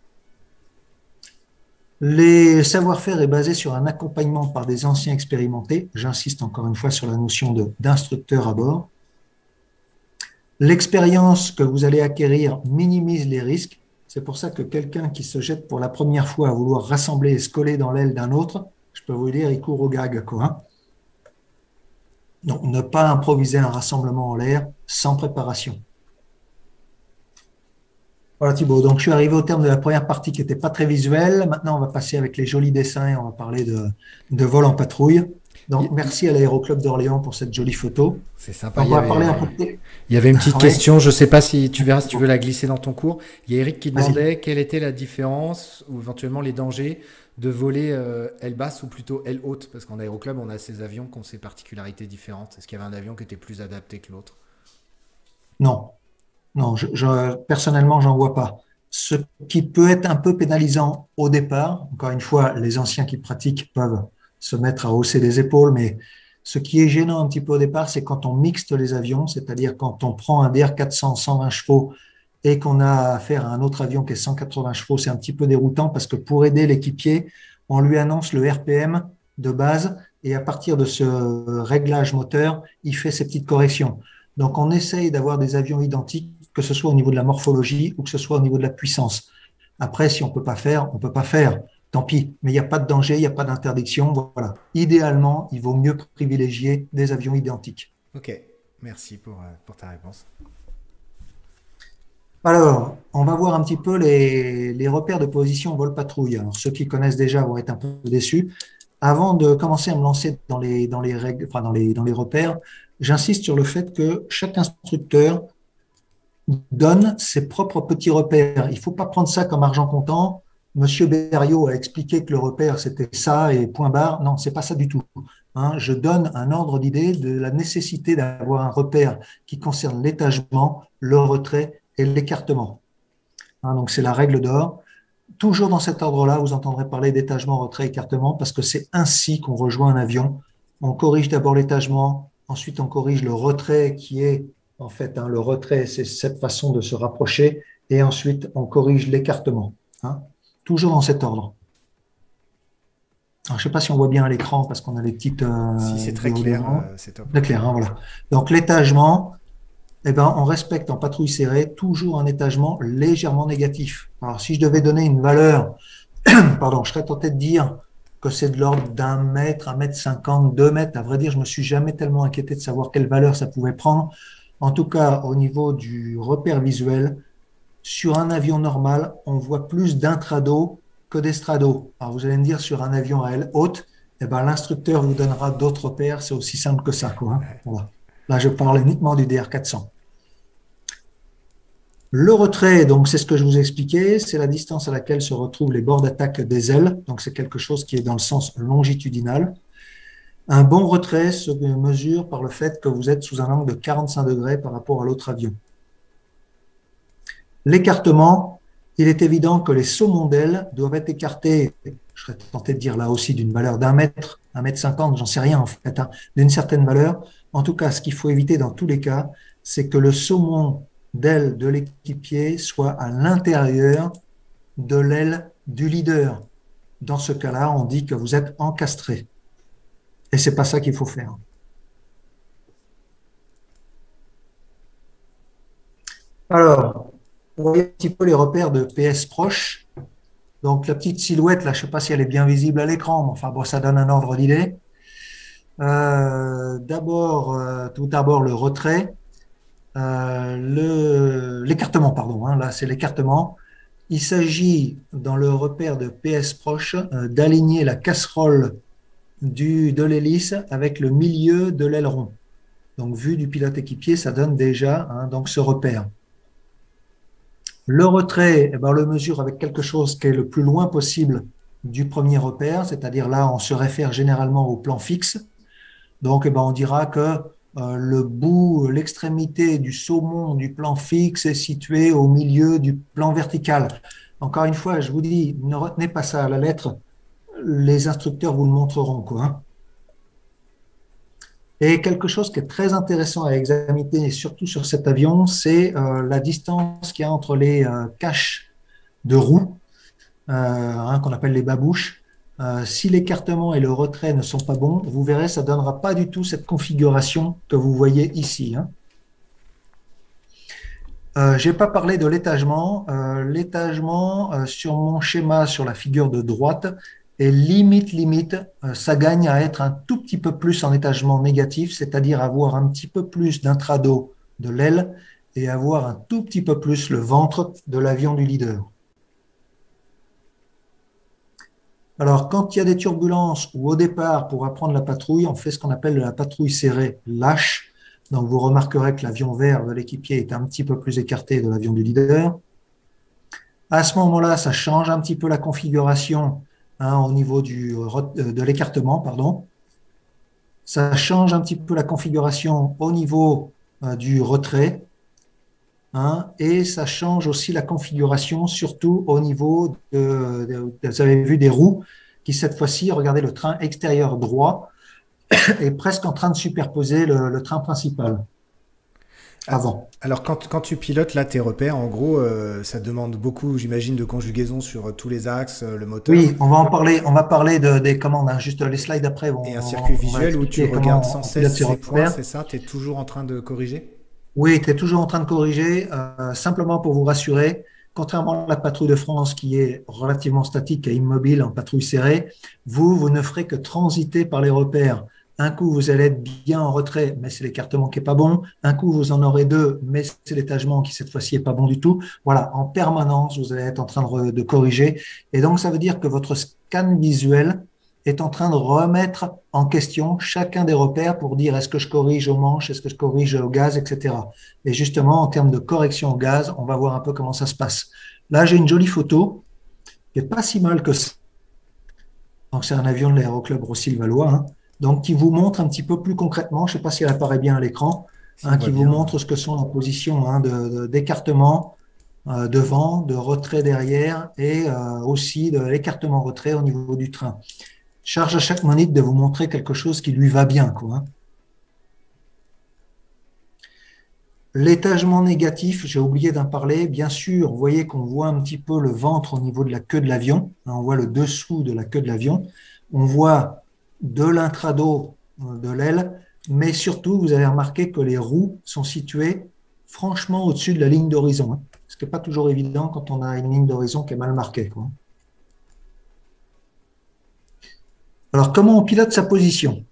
Le savoir-faire est basé sur un accompagnement par des anciens expérimentés. J'insiste encore une fois sur la notion d'instructeur à bord. L'expérience que vous allez acquérir minimise les risques. C'est pour ça que quelqu'un qui se jette pour la première fois à vouloir rassembler et se coller dans l'aile d'un autre, je peux vous dire, il court au gag, quoi, hein. Donc, ne pas improviser un rassemblement en l'air sans préparation. Voilà Thibaut, donc je suis arrivé au terme de la première partie qui n'était pas très visuelle. Maintenant, on va passer avec les jolis dessins et on va parler de, de vol en patrouille. Donc, merci à l'Aéroclub d'Orléans pour cette jolie photo. C'est sympa. On il, va y avait, parler un peu de... il y avait une petite ouais. question, je ne sais pas si tu verras si tu veux la glisser dans ton cours. Il y a Eric qui demandait quelle était la différence ou éventuellement les dangers de voler euh, aile basse ou plutôt aile haute, parce qu'en aéroclub, on a ces avions qui ont ces particularités différentes. Est-ce qu'il y avait un avion qui était plus adapté que l'autre? Non, non, je, je, personnellement, j'en vois pas. Ce qui peut être un peu pénalisant au départ, encore une fois, les anciens qui pratiquent peuvent se mettre à hausser les épaules, mais ce qui est gênant un petit peu au départ, c'est quand on mixte les avions, c'est-à-dire quand on prend un D R quatre cents cent vingt chevaux et qu'on a affaire à un autre avion qui est cent quatre-vingts chevaux, c'est un petit peu déroutant parce que pour aider l'équipier, on lui annonce le R P M de base et à partir de ce réglage moteur, il fait ses petites corrections. Donc, on essaye d'avoir des avions identiques, que ce soit au niveau de la morphologie ou que ce soit au niveau de la puissance. Après, si on ne peut pas faire, on ne peut pas faire. Tant pis, mais il n'y a pas de danger, il n'y a pas d'interdiction. Voilà. Idéalement, il vaut mieux privilégier des avions identiques. Ok, merci pour, pour ta réponse. Alors, on va voir un petit peu les, les repères de position vol patrouille. Alors, ceux qui connaissent déjà vont être un peu déçus. Avant de commencer à me lancer dans les, dans les règles, enfin dans les, dans les repères, j'insiste sur le fait que chaque instructeur donne ses propres petits repères. Il ne faut pas prendre ça comme argent comptant. Monsieur Berriot a expliqué que le repère, c'était ça et point barre. Non, c'est pas ça du tout. Hein, je donne un ordre d'idée de la nécessité d'avoir un repère qui concerne l'étagement, le retrait et l'écartement. Hein, donc, c'est la règle d'or. toujours dans cet ordre-là, vous entendrez parler d'étagement, retrait, écartement, parce que c'est ainsi qu'on rejoint un avion. On corrige d'abord l'étagement, ensuite on corrige le retrait qui est, en fait, hein, le retrait, c'est cette façon de se rapprocher, et ensuite on corrige l'écartement. Hein, toujours dans cet ordre. Alors, je ne sais pas si on voit bien à l'écran parce qu'on a les petites Si c'est euh, très clair, déroulements. euh, c'est top. Très clair, hein, voilà. Donc l'étagement, eh ben, on respecte en patrouille serrée toujours un étagement légèrement négatif. Alors si je devais donner une valeur, pardon, je serais tenté de dire que c'est de l'ordre d'un mètre, un mètre cinquante, deux mètres. À vrai dire, je me suis jamais tellement inquiété de savoir quelle valeur ça pouvait prendre. En tout cas, au niveau du repère visuel, sur un avion normal, on voit plus d'intrado que d'estrado. Alors vous allez me dire, sur un avion à aile haute, eh ben, l'instructeur vous donnera d'autres repères. C'est aussi simple que ça, quoi, hein. Voilà. Là, je parle uniquement du D R quatre cents. Le retrait, donc c'est ce que je vous ai expliqué, c'est la distance à laquelle se retrouvent les bords d'attaque des ailes. Donc c'est quelque chose qui est dans le sens longitudinal. Un bon retrait se mesure par le fait que vous êtes sous un angle de quarante-cinq degrés par rapport à l'autre avion. L'écartement, il est évident que les saumons d'ailes doivent être écartés, je serais tenté de dire là aussi d'une valeur d'un mètre, un mètre cinquante, j'en sais rien en fait, hein, d'une certaine valeur. En tout cas, ce qu'il faut éviter dans tous les cas, c'est que le saumon d'aile de l'équipier soit à l'intérieur de l'aile du leader. Dans ce cas-là, on dit que vous êtes encastré. Et c'est pas ça qu'il faut faire. Alors, vous voyez un petit peu les repères de P S proche. Donc, la petite silhouette, là, je ne sais pas si elle est bien visible à l'écran, mais enfin, bon, ça donne un ordre d'idée. Euh, d'abord, euh, tout d'abord, le retrait. Euh, le, l'écartement, pardon, hein, là, c'est l'écartement. Il s'agit, dans le repère de P S proche, euh, d'aligner la casserole du, de l'hélice avec le milieu de l'aileron. Donc, vu du pilote équipier, ça donne déjà hein, donc ce repère. Le retrait, eh ben, on le mesure avec quelque chose qui est le plus loin possible du premier repère, c'est-à-dire là, on se réfère généralement au plan fixe. Donc, eh ben, on dira que euh, le bout, l'extrémité du saumon du plan fixe est situé au milieu du plan vertical. Encore une fois, je vous dis, ne retenez pas ça à la lettre, les instructeurs vous le montreront, quoi, hein. Et quelque chose qui est très intéressant à examiner, et surtout sur cet avion, c'est euh, la distance qu'il y a entre les euh, caches de roues, euh, hein, qu'on appelle les babouches. Euh, si l'écartement et le retrait ne sont pas bons, vous verrez, ça ne donnera pas du tout cette configuration que vous voyez ici, hein. Euh, je n'ai pas parlé de l'étagement. Euh, l'étagement, euh, sur mon schéma, sur la figure de droite, et limite, limite, euh, ça gagne à être un tout petit peu plus en étagement négatif, c'est-à-dire avoir un petit peu plus d'intrado de l'aile et avoir un tout petit peu plus le ventre de l'avion du leader. Alors, quand il y a des turbulences ou au départ, pour apprendre la patrouille, on fait ce qu'on appelle la patrouille serrée lâche. Donc, vous remarquerez que l'avion vert de l'équipier est un petit peu plus écarté de l'avion du leader. À ce moment-là, ça change un petit peu la configuration. Hein, au niveau du, de l'écartement, pardon. Ça change un petit peu la configuration au niveau euh, du retrait, hein, et ça change aussi la configuration, surtout au niveau, de, de, de, vous avez vu, des roues, qui cette fois-ci, regardez, le train extérieur droit est presque en train de superposer le, le train principal. Avant. Alors, quand, quand tu pilotes là tes repères, en gros, euh, ça demande beaucoup, j'imagine, de conjugaison sur euh, tous les axes, euh, le moteur. Oui, on va en parler. On va parler de, des commandes, hein, juste les slides après. On, Et un circuit on, visuel on où tu regardes sans cesse ces points, repères. c'est ça? Tu es toujours en train de corriger? Oui, tu es toujours en train de corriger. Euh, simplement pour vous rassurer, contrairement à la patrouille de France qui est relativement statique et immobile en patrouille serrée, vous, vous ne ferez que transiter par les repères. Un coup, vous allez être bien en retrait, mais c'est l'écartement qui est pas bon. Un coup, vous en aurez deux, mais c'est l'étagement qui, cette fois-ci, est pas bon du tout. Voilà, en permanence, vous allez être en train de, de corriger. Et donc, ça veut dire que votre scan visuel est en train de remettre en question chacun des repères pour dire est-ce que je corrige au manche, est-ce que je corrige au gaz, et cetera. Et justement, en termes de correction au gaz, on va voir un peu comment ça se passe. Là, j'ai une jolie photo qui est pas si mal que ça. Donc, c'est un avion de l'Aéroclub Roissy-le-Valois, hein. Donc, qui vous montre un petit peu plus concrètement, je ne sais pas si elle apparaît bien à l'écran, hein, qui vous bien. montre ce que sont les positions hein, de, de, d'écartement euh, devant, de retrait derrière et euh, aussi de l'écartement retrait au niveau du train. Charge à chaque monite de vous montrer quelque chose qui lui va bien, quoi, hein. L'étagement négatif, j'ai oublié d'en parler. Bien sûr, vous voyez qu'on voit un petit peu le ventre au niveau de la queue de l'avion. On voit le dessous de la queue de l'avion. On voit de l'intrado de l'aile, mais surtout, vous avez remarqué que les roues sont situées franchement au-dessus de la ligne d'horizon, hein, ce qui n'est pas toujours évident quand on a une ligne d'horizon qui est mal marquée, quoi. Alors, comment on pilote sa position?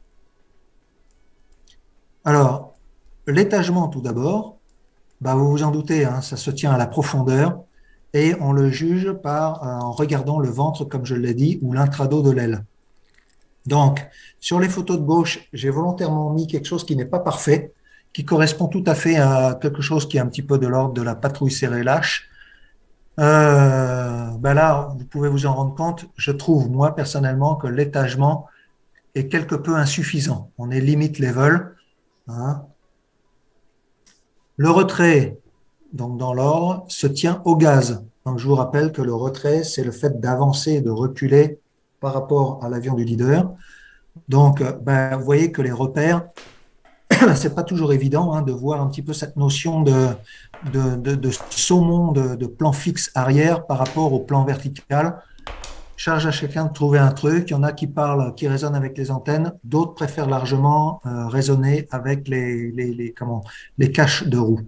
Alors, l'étagement tout d'abord. Bah, vous vous en doutez, hein, ça se tient à la profondeur et on le juge par, euh, en regardant le ventre, comme je l'ai dit, ou l'intrado de l'aile. Donc, sur les photos de gauche, j'ai volontairement mis quelque chose qui n'est pas parfait, qui correspond tout à fait à quelque chose qui est un petit peu de l'ordre de la patrouille serrée lâche. Euh, ben là, vous pouvez vous en rendre compte, je trouve, moi, personnellement, que l'étagement est quelque peu insuffisant. On est limite level, hein. Le retrait, donc dans l'ordre, se tient au gaz. Donc je vous rappelle que le retrait, c'est le fait d'avancer et de reculer par rapport à l'avion du leader. Donc, ben, vous voyez que les repères, c'est pas toujours évident, hein, de voir un petit peu cette notion de, de, de, de saumon, de, de plan fixe arrière par rapport au plan vertical. Charge à chacun de trouver un truc. Il y en a qui parlent, qui résonnent avec les antennes, d'autres préfèrent largement euh, raisonner avec les, les, les, comment, les caches de roue.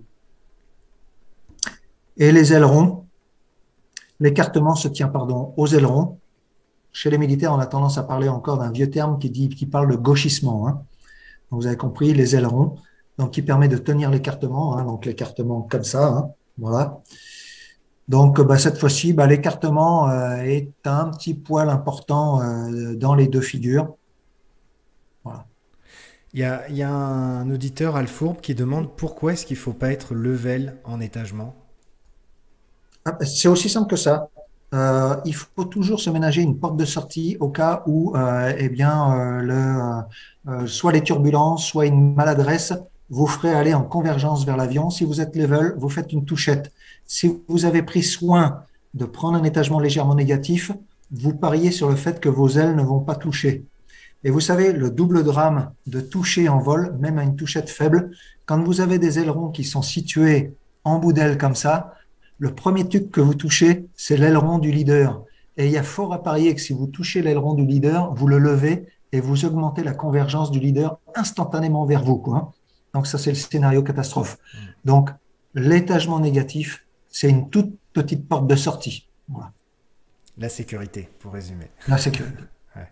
Et les ailerons, l'écartement se tient pardon, aux ailerons. Chez les militaires, on a tendance à parler encore d'un vieux terme qui, dit, qui parle de gauchissement, hein. Donc, vous avez compris, les ailerons, donc qui permet de tenir l'écartement, hein, donc l'écartement comme ça, hein, voilà. Donc, bah, cette fois-ci, bah, l'écartement euh, est un petit poil important euh, dans les deux figures. Voilà. Il y a, il y a un auditeur, Alfourbe, qui demande pourquoi est-ce qu'il ne faut pas être level en étagement. Ah, c'est aussi simple que ça. Euh, il faut toujours se ménager une porte de sortie au cas où, euh, eh bien, euh, le, euh, soit les turbulences, soit une maladresse vous ferait aller en convergence vers l'avion. Si vous êtes level, vous faites une touchette. Si vous avez pris soin de prendre un étagement légèrement négatif, vous pariez sur le fait que vos ailes ne vont pas toucher. Et vous savez, le double drame de toucher en vol, même à une touchette faible, quand vous avez des ailerons qui sont situés en bout d'aile comme ça, le premier truc que vous touchez, c'est l'aileron du leader. Et il y a fort à parier que si vous touchez l'aileron du leader, vous le levez et vous augmentez la convergence du leader instantanément vers vous, quoi. Donc ça, c'est le scénario catastrophe. Donc, l'étagement négatif, c'est une toute petite porte de sortie. Voilà. La sécurité, pour résumer. La sécurité. Ouais.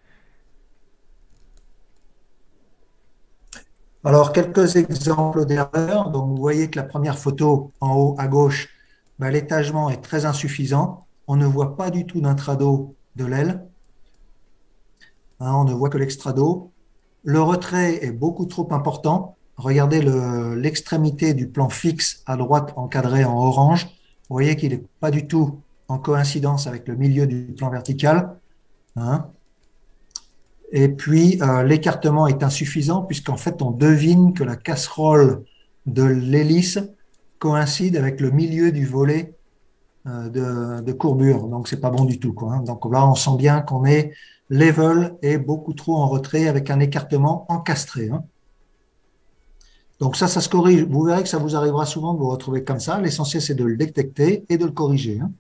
Alors, quelques exemples d'erreurs. Donc, vous voyez que la première photo en haut à gauche, ben, l'étagement est très insuffisant. On ne voit pas du tout d'intrado de l'aile. Hein, on ne voit que l'extrado. Le retrait est beaucoup trop important. Regardez le, l'extrémité du plan fixe à droite encadré en orange. Vous voyez qu'il n'est pas du tout en coïncidence avec le milieu du plan vertical. Hein. Et puis, euh, l'écartement est insuffisant puisqu'en fait, on devine que la casserole de l'hélice coïncide avec le milieu du volet euh, de, de courbure. Donc, c'est pas bon du tout, quoi, hein. Donc là, on sent bien qu'on est level et beaucoup trop en retrait avec un écartement encastré, hein. Donc ça, ça se corrige. Vous verrez que ça vous arrivera souvent de vous retrouver comme ça. L'essentiel, c'est de le détecter et de le corriger, hein.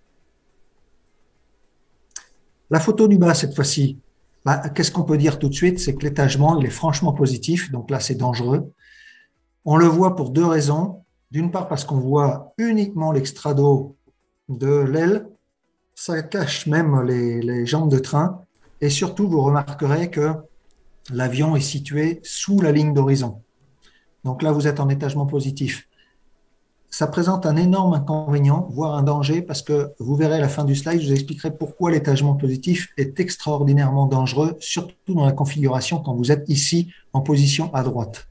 La photo du bas, cette fois-ci, bah, qu'est-ce qu'on peut dire tout de suite? C'est que l'étagement, il est franchement positif. Donc là, c'est dangereux. On le voit pour deux raisons. D'une part, parce qu'on voit uniquement l'extrado de l'aile. Ça cache même les, les jambes de train. Et surtout, vous remarquerez que l'avion est situé sous la ligne d'horizon. Donc là, vous êtes en étagement positif. Ça présente un énorme inconvénient, voire un danger, parce que vous verrez à la fin du slide, je vous expliquerai pourquoi l'étagement positif est extraordinairement dangereux, surtout dans la configuration quand vous êtes ici en position à droite.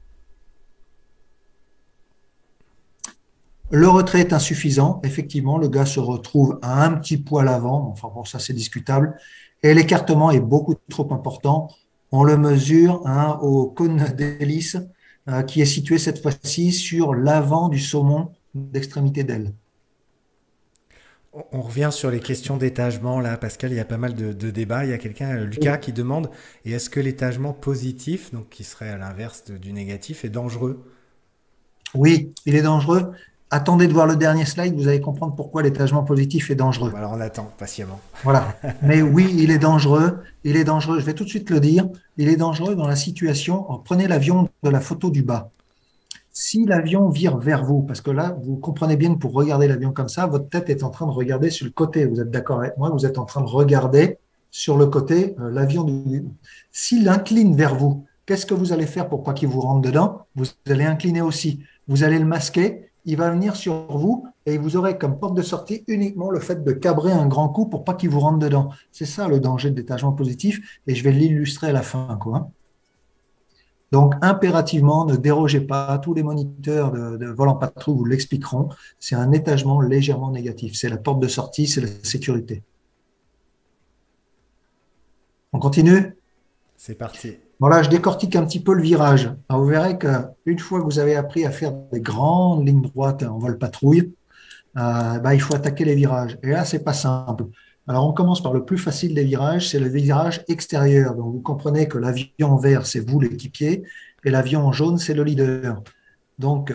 Le retrait est insuffisant. Effectivement, le gars se retrouve à un petit poil avant. Enfin bon, ça c'est discutable. Et l'écartement est beaucoup trop important. On le mesure hein, au cône d'hélice euh, qui est situé cette fois-ci sur l'avant du saumon d'extrémité d'aile. On on revient sur les questions d'étagement, là, Pascal, il y a pas mal de, de débats. Il y a quelqu'un, euh, Lucas, qui demande, et est-ce que l'étagement positif, donc qui serait à l'inverse de- du négatif, est dangereux? Oui, il est dangereux. Attendez de voir le dernier slide, vous allez comprendre pourquoi l'étagement positif est dangereux. Bon, alors on attend patiemment. Voilà. Mais oui, il est dangereux. Il est dangereux. Je vais tout de suite le dire. Il est dangereux dans la situation. Prenez l'avion de la photo du bas. Si l'avion vire vers vous, parce que là, vous comprenez bien que pour regarder l'avion comme ça, votre tête est en train de regarder sur le côté. Vous êtes d'accord avec moi? Vous êtes en train de regarder sur le côté euh, l'avion. Du... S'il incline vers vous, qu'est-ce que vous allez faire pour pas qu'il vous rentre dedans? Vous allez incliner aussi. Vous allez le masquer. Il va venir sur vous et vous aurez comme porte de sortie uniquement le fait de cabrer un grand coup pour pas qu'il vous rentre dedans. C'est ça le danger de détachement positif et je vais l'illustrer à la fin, quoi, hein. Donc, impérativement, ne dérogez pas. Tous les moniteurs de, de vol en patrouille vous l'expliqueront. C'est un étagement légèrement négatif. C'est la porte de sortie, c'est la sécurité. On continue? C'est parti. Voilà, je décortique un petit peu le virage. Alors, vous verrez qu'une fois que vous avez appris à faire des grandes lignes droites en vol patrouille, euh, bah, il faut attaquer les virages. Et là, c'est pas simple. Alors, on commence par le plus facile des virages, c'est le virage extérieur. Donc, vous comprenez que l'avion en vert, c'est vous, l'équipier, et l'avion en jaune, c'est le leader. Donc,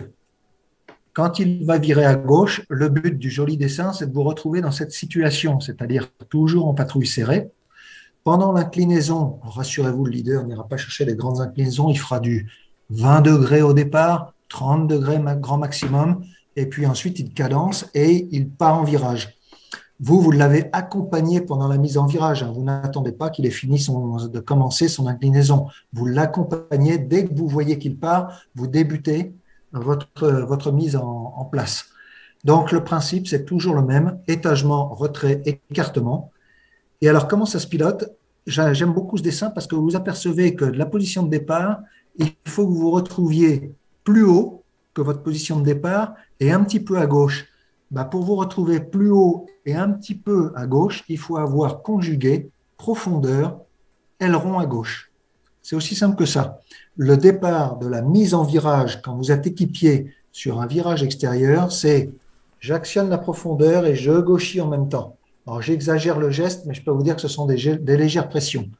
quand il va virer à gauche, le but du joli dessin, c'est de vous retrouver dans cette situation, c'est-à-dire toujours en patrouille serrée. Pendant l'inclinaison, rassurez-vous, le leader n'ira pas chercher les grandes inclinaisons, il fera du vingt degrés au départ, trente degrés grand maximum, et puis ensuite il cadence et il part en virage. Vous, vous l'avez accompagné pendant la mise en virage. Vous n'attendez pas qu'il ait fini son, de commencer son inclinaison. Vous l'accompagnez dès que vous voyez qu'il part, vous débutez votre, votre mise en, en place. Donc, le principe, c'est toujours le même, étagement, retrait, écartement. Et alors, comment ça se pilote? J'aime beaucoup ce dessin parce que vous apercevez que de la position de départ, il faut que vous vous retrouviez plus haut que votre position de départ et un petit peu à gauche. Bah, pour vous retrouver plus haut et un petit peu à gauche, il faut avoir conjugué profondeur, aileron à gauche. C'est aussi simple que ça. Le départ de la mise en virage, quand vous êtes équipier sur un virage extérieur, c'est j'actionne la profondeur et je gauchis en même temps. Alors, j'exagère le geste, mais je peux vous dire que ce sont des, des légères pressions.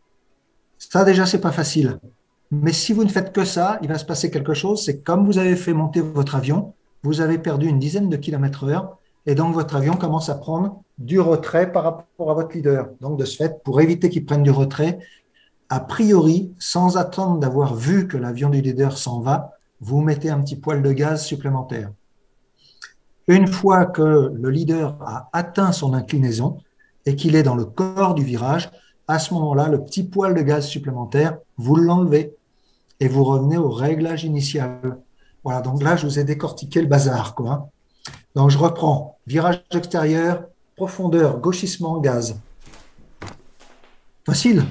Ça, déjà, c'est pas facile. Mais si vous ne faites que ça, il va se passer quelque chose. C'est comme vous avez fait monter votre avion, vous avez perdu une dizaine de kilomètres heure et donc votre avion commence à prendre du retrait par rapport à votre leader. Donc, de ce fait, pour éviter qu'il prenne du retrait, a priori, sans attendre d'avoir vu que l'avion du leader s'en va, vous mettez un petit poil de gaz supplémentaire. Une fois que le leader a atteint son inclinaison et qu'il est dans le corps du virage, à ce moment-là, le petit poil de gaz supplémentaire, vous l'enlevez et vous revenez au réglage initial. Voilà, donc là, je vous ai décortiqué le bazar, quoi. Donc, je reprends. Virage extérieur, profondeur, gauchissement, gaz. Facile.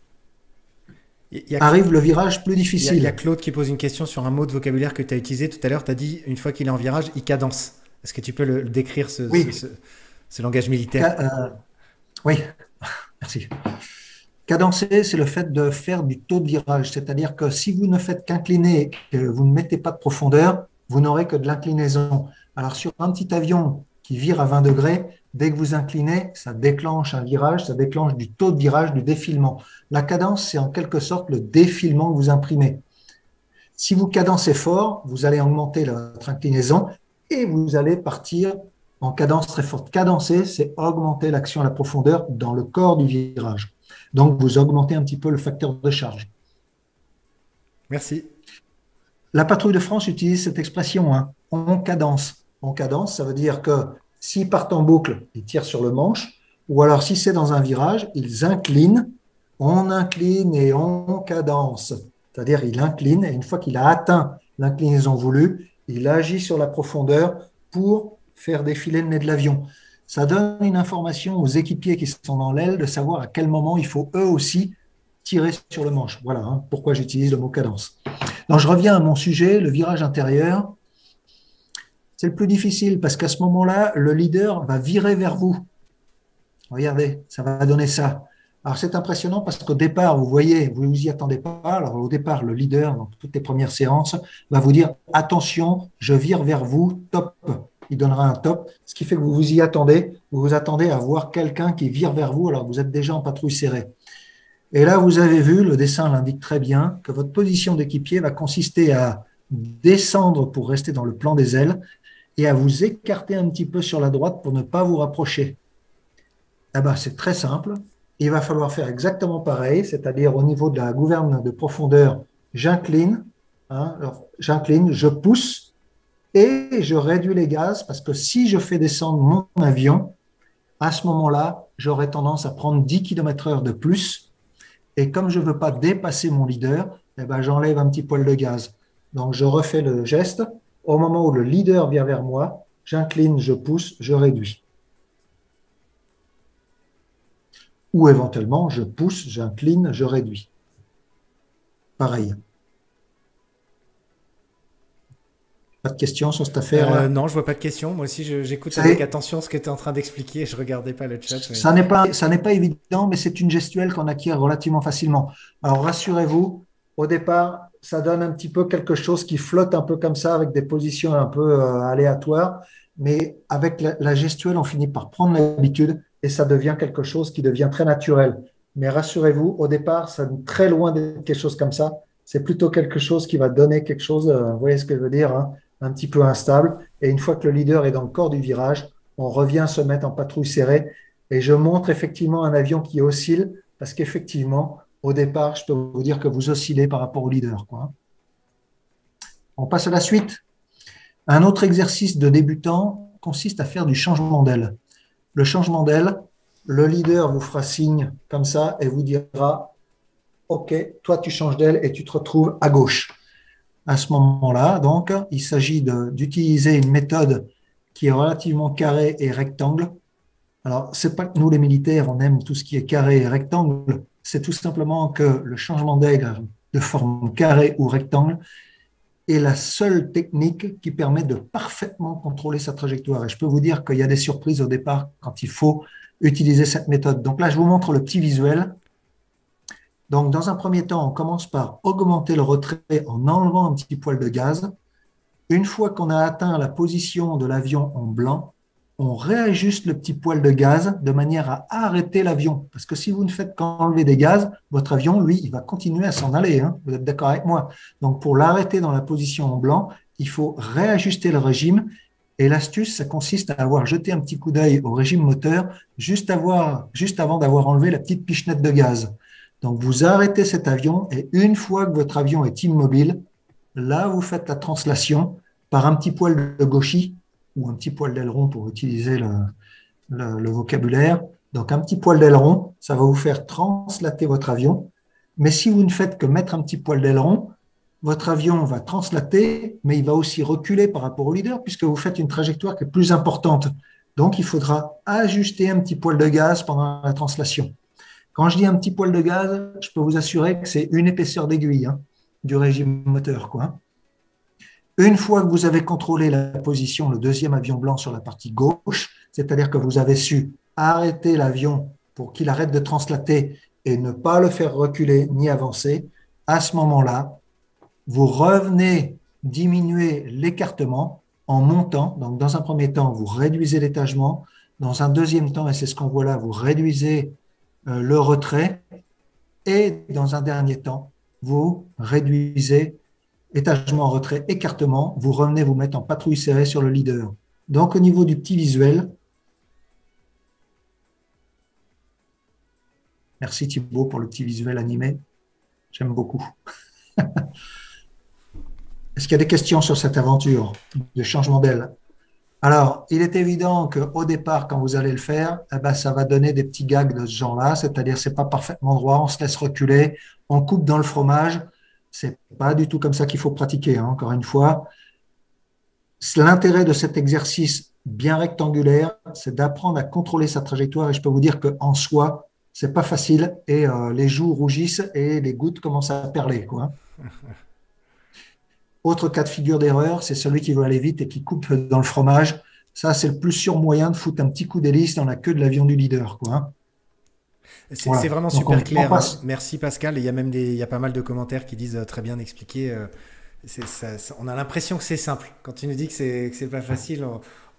Il y a, Arrive le virage plus il y a- il y a difficile. Claude qui pose une question sur un mot de vocabulaire que tu as utilisé tout à l'heure. Tu as dit, une fois qu'il est en virage, il cadence. Est-ce que tu peux le, le décrire, ce, ce- Oui, ce- ce langage militaire? ca- euh, oui, merci. Cadencer, c'est le fait de faire du taux de virage. C'est-à-dire que si vous ne faites qu'incliner, que vous ne mettez pas de profondeur, vous n'aurez que de l'inclinaison. Alors, sur un petit avion qui vire à vingt degrés, dès que vous inclinez, ça déclenche un virage, ça déclenche du taux de virage, du défilement. La cadence, c'est en quelque sorte le défilement que vous imprimez. Si vous cadencez fort, vous allez augmenter votre inclinaison et vous allez partir en cadence très forte. Cadencer, c'est augmenter l'action à la profondeur dans le corps du virage. Donc, vous augmentez un petit peu le facteur de charge. Merci. La patrouille de France utilise cette expression, hein, on cadence. On cadence, ça veut dire que s'ils partent en boucle, ils tirent sur le manche, ou alors si c'est dans un virage, ils inclinent, on incline et on cadence. C'est-à-dire, il incline, et une fois qu'il a atteint l'inclinaison voulue, il agit sur la profondeur pour faire défiler le nez de l'avion. Ça donne une information aux équipiers qui sont dans l'aile de savoir à quel moment il faut eux aussi tirer sur le manche. Voilà, hein, pourquoi j'utilise le mot cadence. Donc, je reviens à mon sujet, le virage intérieur. C'est le plus difficile parce qu'à ce moment-là, le leader va virer vers vous. Regardez, ça va donner ça. Alors, c'est impressionnant parce qu'au départ, vous voyez, vous ne vous y attendez pas. Alors, au départ, le leader, dans toutes les premières séances, va vous dire « Attention, je vire vers vous, top ». il donnera un top, ce qui fait que vous vous y attendez, vous vous attendez à voir quelqu'un qui vire vers vous alors que vous êtes déjà en patrouille serrée. Et là, vous avez vu, le dessin l'indique très bien, que votre position d'équipier va consister à descendre pour rester dans le plan des ailes et à vous écarter un petit peu sur la droite pour ne pas vous rapprocher. Eh ben, c'est très simple. Il va falloir faire exactement pareil, c'est-à-dire au niveau de la gouverne de profondeur, j'incline, hein, j'incline, je pousse et je réduis les gaz parce que si je fais descendre mon avion, à ce moment-là, j'aurai tendance à prendre dix kilomètres heure de plus. Et comme je ne veux pas dépasser mon leader, eh ben, j'enlève un petit poil de gaz. Donc, je refais le geste. Au moment où le leader vient vers moi, j'incline, je pousse, je réduis. Ou éventuellement, je pousse, j'incline, je réduis. Pareil. Pas de questions sur cette affaire-là? Euh, non, je vois pas de questions. Moi aussi, je- j'écoute avec attention ce que tu es en train d'expliquer. Je regardais pas le chat. Mais... Ça n'est pas, ça n'est pas évident, mais c'est une gestuelle qu'on acquiert relativement facilement. Alors, rassurez-vous, au départ, ça donne un petit peu quelque chose qui flotte un peu comme ça, avec des positions un peu euh, aléatoires. Mais avec la, la gestuelle, on finit par prendre l'habitude et ça devient quelque chose qui devient très naturel. Mais rassurez-vous, au départ, ça est très loin d'être quelque chose comme ça. C'est plutôt quelque chose qui va donner quelque chose, euh, vous voyez ce que je veux dire, hein, un petit peu instable. Et une fois que le leader est dans le corps du virage, on revient se mettre en patrouille serrée. Et je montre effectivement un avion qui oscille, parce qu'effectivement, au départ, je peux vous dire que vous oscillez par rapport au leader, quoi. On passe à la suite. Un autre exercice de débutant consiste à faire du changement d'aile. Le changement d'aile, le leader vous fera signe comme ça et vous dira « Ok, toi tu changes d'aile et tu te retrouves à gauche ». À ce moment-là, donc, il s'agit d'utiliser une méthode qui est relativement carrée et rectangle. Alors, c'est pas que nous, les militaires, on aime tout ce qui est carré et rectangle, c'est tout simplement que le changement d'aile de forme carré ou rectangle est la seule technique qui permet de parfaitement contrôler sa trajectoire. Et je peux vous dire qu'il y a des surprises au départ quand il faut utiliser cette méthode. Donc là, je vous montre le petit visuel. Donc, dans un premier temps, on commence par augmenter le retrait en enlevant un petit poil de gaz. Une fois qu'on a atteint la position de l'avion en blanc, on réajuste le petit poil de gaz de manière à arrêter l'avion. Parce que si vous ne faites qu'enlever des gaz, votre avion, lui, il va continuer à s'en aller. Hein. Vous êtes d'accord avec moi? Donc, pour l'arrêter dans la position en blanc, il faut réajuster le régime. Et l'astuce, ça consiste à avoir jeté un petit coup d'œil au régime moteur juste, avoir, juste avant d'avoir enlevé la petite pichenette de gaz. Donc, vous arrêtez cet avion et une fois que votre avion est immobile, là, vous faites la translation par un petit poil de gauchis ou un petit poil d'aileron pour utiliser le, le, le vocabulaire. Donc, un petit poil d'aileron, ça va vous faire translater votre avion. Mais si vous ne faites que mettre un petit poil d'aileron, votre avion va translater, mais il va aussi reculer par rapport au leader puisque vous faites une trajectoire qui est plus importante. Donc, il faudra ajuster un petit poil de gaz pendant la translation. Quand je dis un petit poil de gaz, je peux vous assurer que c'est une épaisseur d'aiguille hein, du régime moteur, quoi. Une fois que vous avez contrôlé la position, le deuxième avion blanc sur la partie gauche, c'est-à-dire que vous avez su arrêter l'avion pour qu'il arrête de translater et ne pas le faire reculer ni avancer, à ce moment-là, vous revenez diminuer l'écartement en montant. Donc, dans un premier temps, vous réduisez l'étagement. Dans un deuxième temps, et c'est ce qu'on voit là, vous réduisez euh, le retrait. Et dans un dernier temps, vous réduisez étagement, retrait, écartement, vous revenez vous mettre en patrouille serrée sur le leader. Donc, au niveau du petit visuel, merci Thibaut pour le petit visuel animé, j'aime beaucoup. Est-ce qu'il y a des questions sur cette aventure de changement d'aile? Alors, il est évident qu'au départ, quand vous allez le faire, eh ben, ça va donner des petits gags de ce genre-là, c'est-à-dire c'est pas parfaitement droit, on se laisse reculer, on coupe dans le fromage. C'est pas du tout comme ça qu'il faut pratiquer, hein, encore une fois. L'intérêt de cet exercice bien rectangulaire, c'est d'apprendre à contrôler sa trajectoire et je peux vous dire qu'en soi, c'est pas facile et euh, les joues rougissent et les gouttes commencent à perler, quoi. Autre cas de figure d'erreur, c'est celui qui veut aller vite et qui coupe dans le fromage. Ça, c'est le plus sûr moyen de foutre un petit coup d'hélice dans la queue de l'avion du leader, quoi. C'est Voilà. vraiment Donc, super on, clair. on Hein. passe. Merci Pascal. Il y a même des, il y a pas mal de commentaires qui disent euh, très bien expliqué. Euh, c'est- ça- ça- on a l'impression que c'est simple. Quand tu nous dis que c'est que c'est pas facile, on,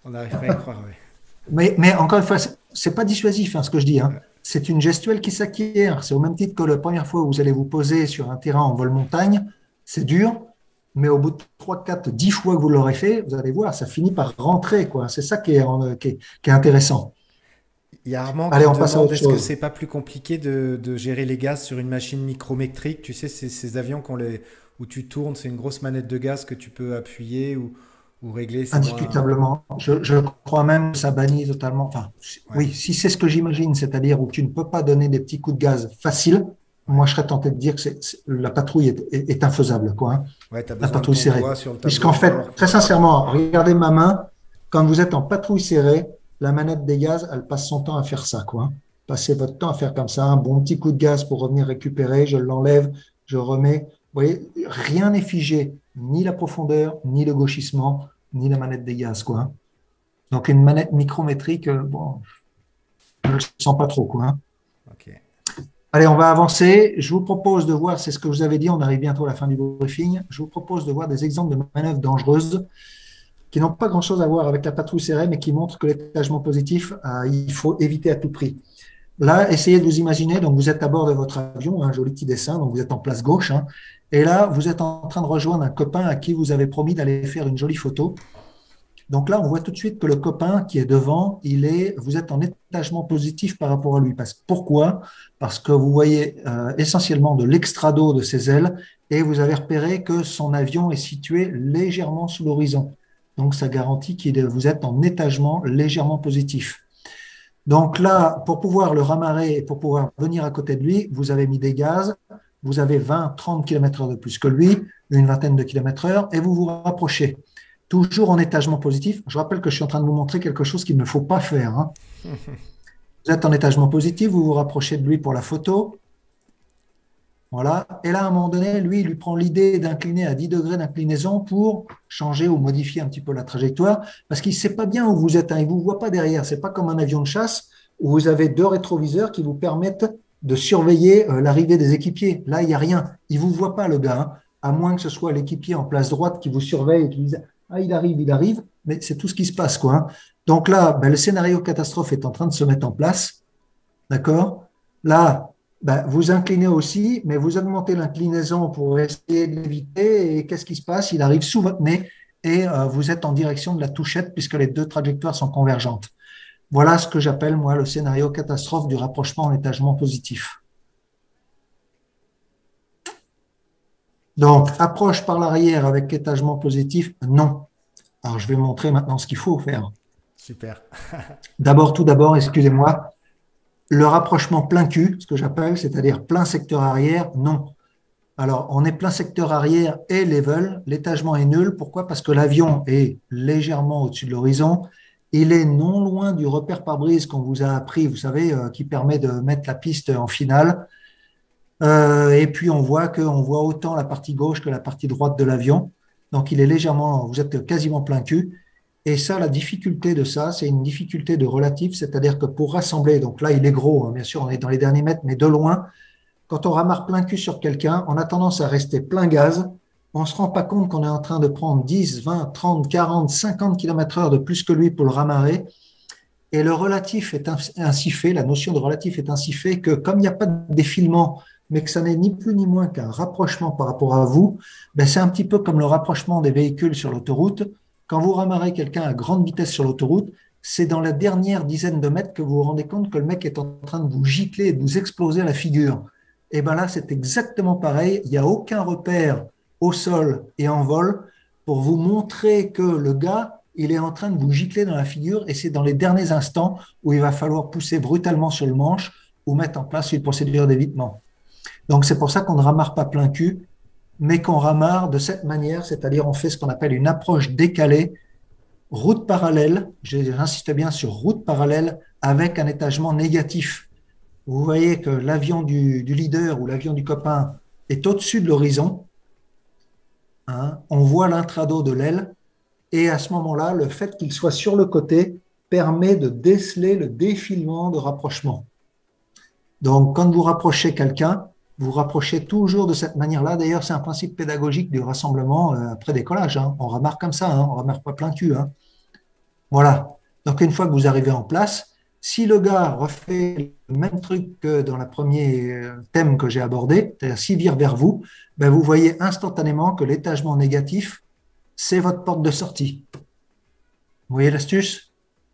On n'arrive pas à y croire, oui. Mais, mais encore une fois, c'est pas dissuasif hein, ce que je dis. Hein. C'est une gestuelle qui s'acquiert. C'est au même titre que la première fois où vous allez vous poser sur un terrain en vol montagne, c'est dur, mais au bout de trois, quatre, dix fois que vous l'aurez fait, vous allez voir, ça finit par rentrer, quoi. C'est ça qui est, en- qui est, qui est intéressant. Il y a Armand Allez, qui on passe à demande autre est-ce que chose. c'est pas plus compliqué de, de gérer les gaz sur une machine micrométrique? Tu sais, c'est ces avions qu'on les, où tu tournes, c'est une grosse manette de gaz que tu peux appuyer ou, ou régler, c'est moins. Indiscutablement. Je, je crois même que ça bannit totalement. Enfin, Ouais, oui, si c'est ce que j'imagine, c'est-à-dire où tu ne peux pas donner des petits coups de gaz faciles, ouais. moi je serais tenté de dire que c'est- c'est- la patrouille est, est- est infaisable, quoi, hein, Ouais, t'as la besoin de patrouille ton serrée. doigt sur le tableau Puisqu'en de fait, bord très pour appuyer. sincèrement, regardez ma main, quand vous êtes en patrouille serrée, la manette des gaz, elle passe son temps à faire ça, quoi, hein. Passez votre temps à faire comme ça, un bon petit coup de gaz pour revenir récupérer, je l'enlève, je remets. Vous voyez, rien n'est figé, ni la profondeur, ni le gauchissement, ni la manette des gaz, quoi, hein. Donc une manette micrométrique, euh, bon, je ne le sens pas trop, quoi, hein. Ok. Allez, on va avancer. Je vous propose de voir, c'est ce que je vous avais dit, on arrive bientôt à la fin du briefing. Je vous propose de voir des exemples de manœuvres dangereuses qui n'ont pas grand-chose à voir avec la patrouille serrée, mais qui montrent que l'étagement positif, euh, il faut éviter à tout prix. Là, essayez de vous imaginer, donc vous êtes à bord de votre avion, un joli petit dessin, donc vous êtes en place gauche, hein, et là, vous êtes en train de rejoindre un copain à qui vous avez promis d'aller faire une jolie photo. Donc là, on voit tout de suite que le copain qui est devant, il est, vous êtes en étagement positif par rapport à lui. Parce, pourquoi? Parce que vous voyez euh, essentiellement de l'extrado de ses ailes et vous avez repéré que son avion est situé légèrement sous l'horizon. Donc ça garantit que vous êtes en étagement légèrement positif. Donc là, pour pouvoir le ramarrer et pour pouvoir venir à côté de lui, vous avez mis des gaz, vous avez vingt, trente kilomètres heure de plus que lui, une vingtaine de kilomètres heure, et vous vous rapprochez toujours en étagement positif. Je rappelle que je suis en train de vous montrer quelque chose qu'il ne faut pas faire, hein. Vous êtes en étagement positif, vous vous rapprochez de lui pour la photo. Voilà. Et là, à un moment donné, lui, il lui prend l'idée d'incliner à dix degrés d'inclinaison pour changer ou modifier un petit peu la trajectoire, parce qu'il ne sait pas bien où vous êtes, hein. Il ne vous voit pas derrière. Ce n'est pas comme un avion de chasse où vous avez deux rétroviseurs qui vous permettent de surveiller euh, l'arrivée des équipiers. Là, il n'y a rien. Il ne vous voit pas, le gars, hein, à moins que ce soit l'équipier en place droite qui vous surveille et qui vous dise ah, il arrive, il arrive, mais c'est tout ce qui se passe, quoi, hein. Donc là, ben, le scénario catastrophe est en train de se mettre en place. D'accord? Là, ben, vous inclinez aussi, mais vous augmentez l'inclinaison pour essayer de l'éviter. Et qu'est-ce qui se passe? Il arrive sous votre nez et euh, vous êtes en direction de la touchette puisque les deux trajectoires sont convergentes. Voilà ce que j'appelle, moi, le scénario catastrophe du rapprochement en étagement positif. Donc, approche par l'arrière avec étagement positif, non. Alors, je vais montrer maintenant ce qu'il faut faire. Super. D'abord, tout d'abord, excusez-moi, le rapprochement plein cul, ce que j'appelle, c'est-à-dire plein secteur arrière, non. Alors, on est plein secteur arrière et level, l'étagement est nul. Pourquoi? Parce que l'avion est légèrement au-dessus de l'horizon. Il est non loin du repère pare-brise qu'on vous a appris, vous savez, euh, qui permet de mettre la piste en finale. Euh, et puis, on voit qu'on voit autant la partie gauche que la partie droite de l'avion. Donc, il est légèrement, vous êtes quasiment plein cul. Et ça, la difficulté de ça, c'est une difficulté de relatif, c'est-à-dire que pour rassembler, donc là, il est gros, hein, bien sûr, on est dans les derniers mètres, mais de loin, quand on ramasse plein cul sur quelqu'un, on a tendance à rester plein gaz. On ne se rend pas compte qu'on est en train de prendre dix, vingt, trente, quarante, cinquante kilomètres heure de plus que lui pour le ramarrer. Et le relatif est ainsi fait, la notion de relatif est ainsi fait que comme il n'y a pas de défilement, mais que ça n'est ni plus ni moins qu'un rapprochement par rapport à vous, ben c'est un petit peu comme le rapprochement des véhicules sur l'autoroute. Quand vous ramarrez quelqu'un à grande vitesse sur l'autoroute, c'est dans la dernière dizaine de mètres que vous vous rendez compte que le mec est en train de vous gicler et de vous exploser à la figure. Et bien là, c'est exactement pareil. Il n'y a aucun repère au sol et en vol pour vous montrer que le gars, il est en train de vous gicler dans la figure et c'est dans les derniers instants où il va falloir pousser brutalement sur le manche ou mettre en place une procédure d'évitement. Donc, c'est pour ça qu'on ne ramarre pas plein cul, mais qu'on ramarre de cette manière, c'est-à-dire on fait ce qu'on appelle une approche décalée, route parallèle, j'insiste bien sur route parallèle, avec un étagement négatif. Vous voyez que l'avion du, du leader ou l'avion du copain est au-dessus de l'horizon, hein, on voit l'intrado de l'aile, et à ce moment-là, le fait qu'il soit sur le côté permet de déceler le défilement de rapprochement. Donc, quand vous rapprochez quelqu'un, vous rapprochez toujours de cette manière-là. D'ailleurs, c'est un principe pédagogique du rassemblement euh, après décollage, hein. On remarque comme ça, hein, on ne remarque pas plein cul, hein. Voilà. Donc, une fois que vous arrivez en place, si le gars refait le même truc que dans le premier euh, thème que j'ai abordé, c'est-à-dire s'il vire vers vous, ben vous voyez instantanément que l'étagement négatif, c'est votre porte de sortie. Vous voyez l'astuce?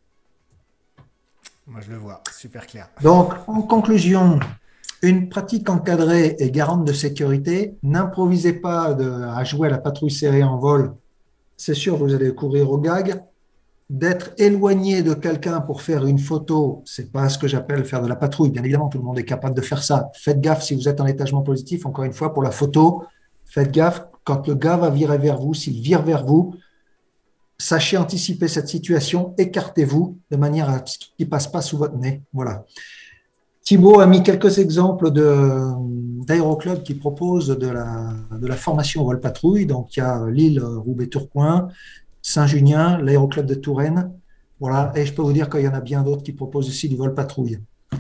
Moi, je le vois, super clair. Donc, en conclusion, une pratique encadrée est garante de sécurité. N'improvisez pas de- à jouer à la patrouille serrée en vol. C'est sûr, vous allez courir au gag. D'être éloigné de quelqu'un pour faire une photo, c'est pas ce que j'appelle faire de la patrouille. Bien évidemment, tout le monde est capable de faire ça. Faites gaffe si vous êtes en étagement positif, encore une fois, pour la photo, faites gaffe quand le gars va virer vers vous, s'il vire vers vous, sachez anticiper cette situation, écartez-vous de manière à ce qu'il ne passe pas sous votre nez. Voilà. Thibaut a mis quelques exemples de, d'aéroclubs qui proposent de la, de la formation au vol patrouille. Donc, il y a Lille, Roubaix-Tourcoing, Saint-Junien, l'aéroclub de Touraine. Voilà. Et je peux vous dire qu'il y en a bien d'autres qui proposent aussi du vol patrouille.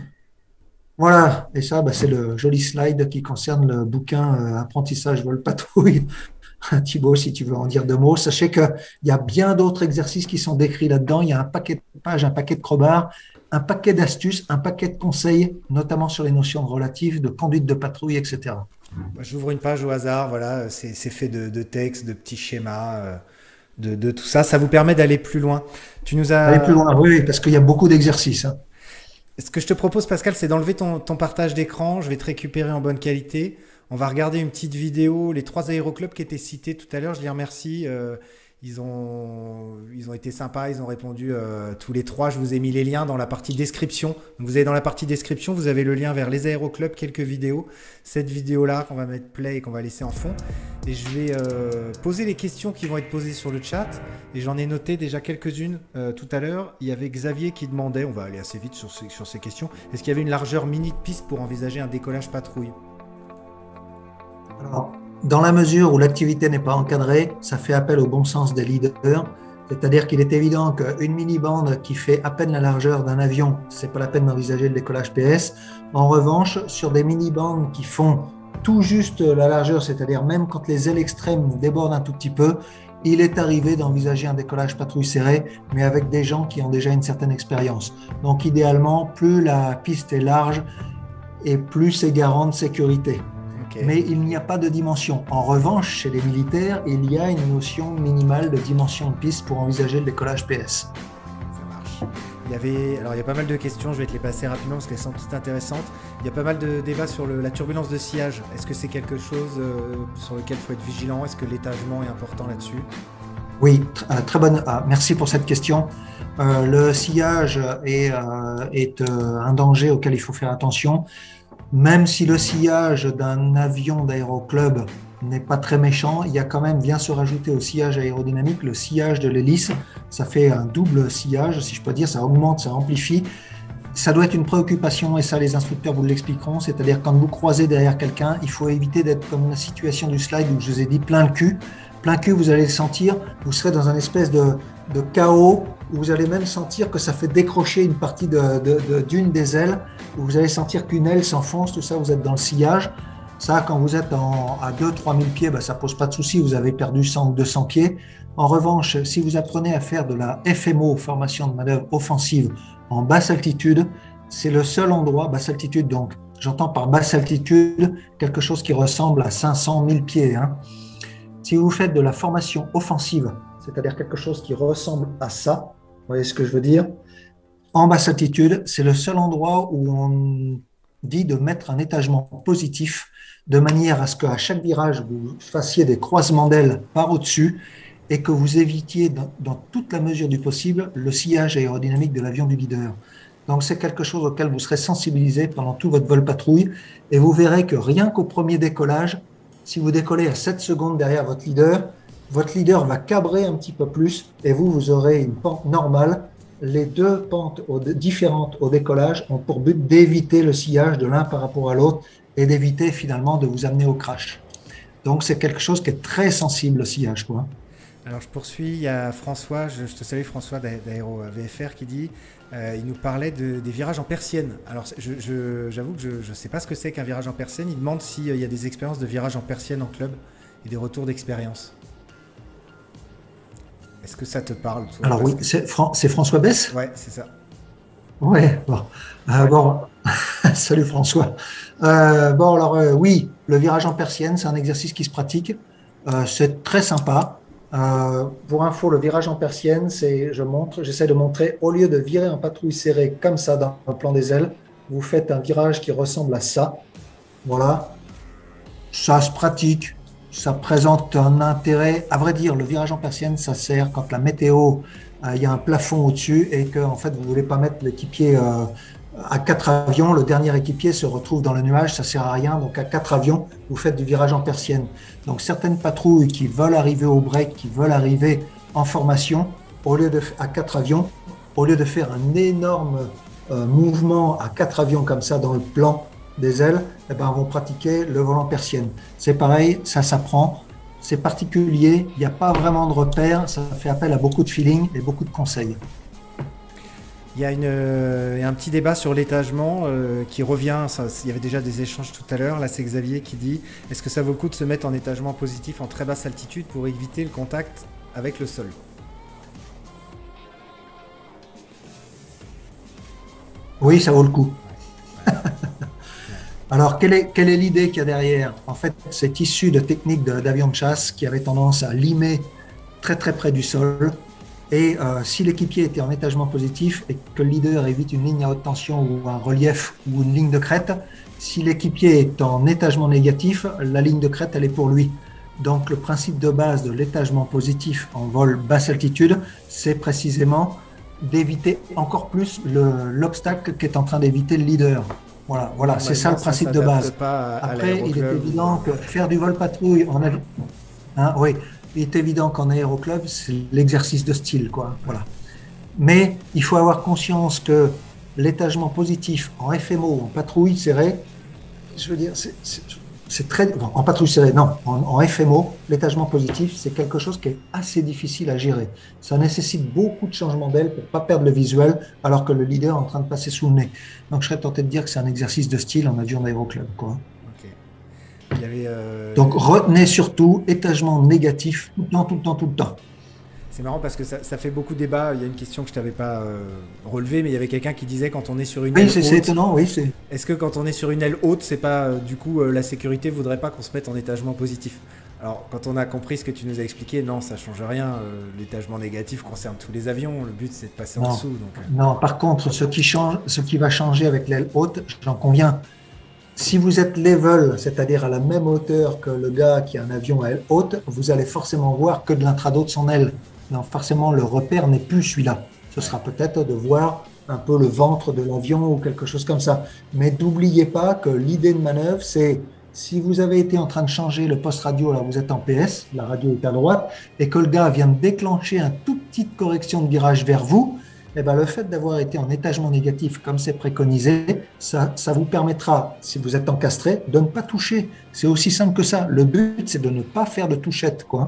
Voilà. Et ça, bah, c'est le joli slide qui concerne le bouquin euh, Apprentissage vol patrouille. Thibaut, si tu veux en dire deux mots, sachez qu'il y a bien d'autres exercices qui sont décrits là-dedans. Il y a un paquet de pages, un paquet de crobards, un paquet d'astuces, un paquet de conseils, notamment sur les notions de relatif, de conduite de patrouille, et cetera. Moi, j'ouvre une page au hasard, voilà, c'est c'est fait de, de textes, de petits schémas, euh, de, de tout ça. Ça vous permet d'aller plus loin. Tu nous Allez plus as. loin, oui, parce qu'il y a beaucoup d'exercices, hein. Ce que je te propose, Pascal, c'est d'enlever ton, ton partage d'écran. Je vais te récupérer en bonne qualité. On va regarder une petite vidéo. Les trois aéroclubs qui étaient cités tout à l'heure, je les remercie. Euh, ils ont, ils ont été sympas, ils ont répondu euh, tous les trois. Je vous ai mis les liens dans la partie description. Donc vous avez dans la partie description, vous avez le lien vers les aéroclubs, quelques vidéos. Cette vidéo-là qu'on va mettre play et qu'on va laisser en fond. Et je vais euh, poser les questions qui vont être posées sur le chat. Et j'en ai noté déjà quelques-unes euh, tout à l'heure. Il y avait Xavier qui demandait, on va aller assez vite sur ces, sur ces questions, est-ce qu'il y avait une largeur mini de piste pour envisager un décollage patrouille? Alors, dans la mesure où l'activité n'est pas encadrée, ça fait appel au bon sens des leaders. C'est-à-dire qu'il est évident qu'une mini-bande qui fait à peine la largeur d'un avion, c'est pas la peine d'envisager le décollage P S. En revanche, sur des mini-bandes qui font tout juste la largeur, c'est-à-dire même quand les ailes extrêmes débordent un tout petit peu, il est arrivé d'envisager un décollage patrouille serré, mais avec des gens qui ont déjà une certaine expérience. Donc idéalement, plus la piste est large et plus c'est garant de sécurité. Ok, Mais il n'y a pas de dimension. En revanche, chez les militaires, il y a une notion minimale de dimension de piste pour envisager le décollage P S. ça marche. Il y avait, alors il y a pas mal de questions, je vais te les passer rapidement parce qu'elles sont toutes intéressantes. Il y a pas mal de débats sur le- la turbulence de sillage. Est-ce que c'est quelque chose euh, sur lequel il faut être vigilant? Est-ce que l'étagement est important là-dessus? Oui, tr- euh, très bonne. Ah, merci pour cette question. Euh, le sillage est, euh, est euh, un danger auquel il faut faire attention. Même si le sillage d'un avion d'aéroclub n'est pas très méchant, il y a quand même, vient se rajouter au sillage aérodynamique le sillage de l'hélice. Ça fait un double sillage, si je peux dire, ça augmente, ça amplifie. Ça doit être une préoccupation, et ça les instructeurs vous l'expliqueront, c'est-à-dire quand vous croisez derrière quelqu'un, il faut éviter d'être comme la situation du slide où je vous ai dit plein le cul. Plein cul, vous allez le sentir, vous serez dans un espèce de, de chaos où vous allez même sentir que ça fait décrocher une partie de, de, de, d'une des ailes, où vous allez sentir qu'une aile s'enfonce, tout ça, vous êtes dans le sillage. Ça, quand vous êtes en, à deux à trois mille pieds, ben, ça ne pose pas de souci, vous avez perdu cent ou deux cents pieds. En revanche, si vous apprenez à faire de la F M O, formation de manœuvre offensive, en basse altitude, c'est le seul endroit, basse altitude, donc j'entends par basse altitude quelque chose qui ressemble à cinq cents mille pieds, hein. Si vous faites de la formation offensive, c'est-à-dire quelque chose qui ressemble à ça, vous voyez ce que je veux dire? En basse altitude, c'est le seul endroit où on dit de mettre un étagement positif de manière à ce qu'à chaque virage, vous fassiez des croisements d'ailes par au-dessus et que vous évitiez dans, dans toute la mesure du possible le sillage aérodynamique de l'avion du leader. Donc c'est quelque chose auquel vous serez sensibilisé pendant tout votre vol patrouille et vous verrez que rien qu'au premier décollage, si vous décollez à sept secondes derrière votre leader, votre leader va cabrer un petit peu plus et vous, vous aurez une pente normale. Les deux pentes au, différentes au décollage ont pour but d'éviter le sillage de l'un par rapport à l'autre et d'éviter finalement de vous amener au crash. Donc c'est quelque chose qui est très sensible, le sillage, quoi. Alors je poursuis, il y a François, je, je te salue François d'Aéro V F R qui dit, euh, il nous parlait de, des virages en persienne. Alors je, je, j'avoue que je ne sais pas ce que c'est qu'un virage en persienne, il demande s'il y a des expériences de virage en persienne en club et des retours d'expérience. Est-ce que ça te parle, toi, Alors oui, Pascal? c'est Fran- c'est François Bess? Ouais, c'est ça. Ouais, bon. Euh, Ouais. bon. Salut François. Euh, bon, alors euh, oui, le virage en persienne, c'est un exercice qui se pratique. Euh, c'est très sympa. Euh, pour info, le virage en persienne, c'est, je montre, j'essaie de montrer, au lieu de virer en patrouille serrée comme ça dans le plan des ailes, vous faites un virage qui ressemble à ça. Voilà. Ça se pratique, ça présente un intérêt. À vrai dire, le virage en persienne, ça sert quand la météo, euh, il y a un plafond au-dessus et que en fait, vous ne voulez pas mettre l'équipier euh, à quatre avions. Le dernier équipier se retrouve dans le nuage, ça ne sert à rien. Donc à quatre avions, vous faites du virage en persienne. Donc certaines patrouilles qui veulent arriver au break, qui veulent arriver en formation, au lieu de à quatre avions, au lieu de faire un énorme euh, mouvement à quatre avions comme ça dans le plan des ailes, eh ben, vont pratiquer le volant persienne. C'est pareil, ça s'apprend, c'est particulier, il n'y a pas vraiment de repères, ça fait appel à beaucoup de feeling et beaucoup de conseils. Il y a une, euh, il y a un petit débat sur l'étagement euh, qui revient. Ça, il y avait déjà des échanges tout à l'heure. Là, c'est Xavier qui dit: est-ce que ça vaut le coup de se mettre en étagement positif en très basse altitude pour éviter le contact avec le sol? Oui, ça vaut le coup. Ouais. Alors, quelle est, quelle est l'idée qu'il y a derrière? En fait, c'est issu de techniques de- d'avions de chasse qui avaient tendance à limer très très près du sol. Et euh, si l'équipier était en étagement positif et que le leader évite une ligne à haute tension ou un relief ou une ligne de crête, si l'équipier est en étagement négatif, la ligne de crête, elle est pour lui. Donc le principe de base de l'étagement positif en vol basse altitude, c'est précisément d'éviter encore plus le- l'obstacle qu'est en train d'éviter le leader. Voilà, voilà, c'est ça Normalement, le ça principe de s'adapte base. pas à, à Après, il est l'aéroclub. évident que faire du vol patrouille en avion, hein, oui, il est évident qu'en aéroclub, c'est l'exercice de style, quoi. Voilà. Mais il faut avoir conscience que l'étagement positif en F M O, en patrouille serrée, je veux dire, c'est c'est- c'est très. Bon, en patrouille serrée, non, en, en F M O, l'étagement positif, c'est quelque chose qui est assez difficile à gérer. Ça nécessite beaucoup de changements d'aile pour ne pas perdre le visuel, alors que le leader est en train de passer sous le nez. Donc, je serais tenté de dire que c'est un exercice de style en avion d'aéroclub, quoi. Ok. Il y avait, Donc, euh, retenez surtout étagement négatif tout le temps, tout le temps, tout le temps. c'est marrant parce que ça, ça fait beaucoup débat. Il y a une question que je t'avais pas euh, relevée, mais il y avait quelqu'un qui disait: quand on est sur une Oui, aile c'est c'est haute, étonnant, oui, c'est. est-ce que quand on est sur une aile haute, c'est pas euh, du coup euh, la sécurité voudrait pas qu'on se mette en étagement positif? Alors, quand on a compris ce que tu nous as expliqué, non, ça change rien. Euh, l'étagement négatif concerne tous les avions. Le but, c'est de passer en Non, dessous. Donc, euh, non. Par contre, ce qui change, ce qui va changer avec l'aile haute, j'en conviens. Si vous êtes level, c'est-à-dire à la même hauteur que le gars qui a un avion à aile haute, vous allez forcément voir que de l'intrado de son aile. Donc forcément, le repère n'est plus celui-là. Ce ouais. sera peut-être de voir un peu le ventre de l'avion ou quelque chose comme ça. Mais n'oubliez pas que l'idée de manœuvre, c'est si vous avez été en train de changer le poste radio, là vous êtes en P S, la radio est à droite, et que le gars vient de déclencher une toute petite correction de virage vers vous, eh ben, le fait d'avoir été en étagement négatif, comme c'est préconisé, ça, ça vous permettra, si vous êtes encastré, de ne pas toucher. C'est aussi simple que ça. Le but, c'est de ne pas faire de touchette, quoi.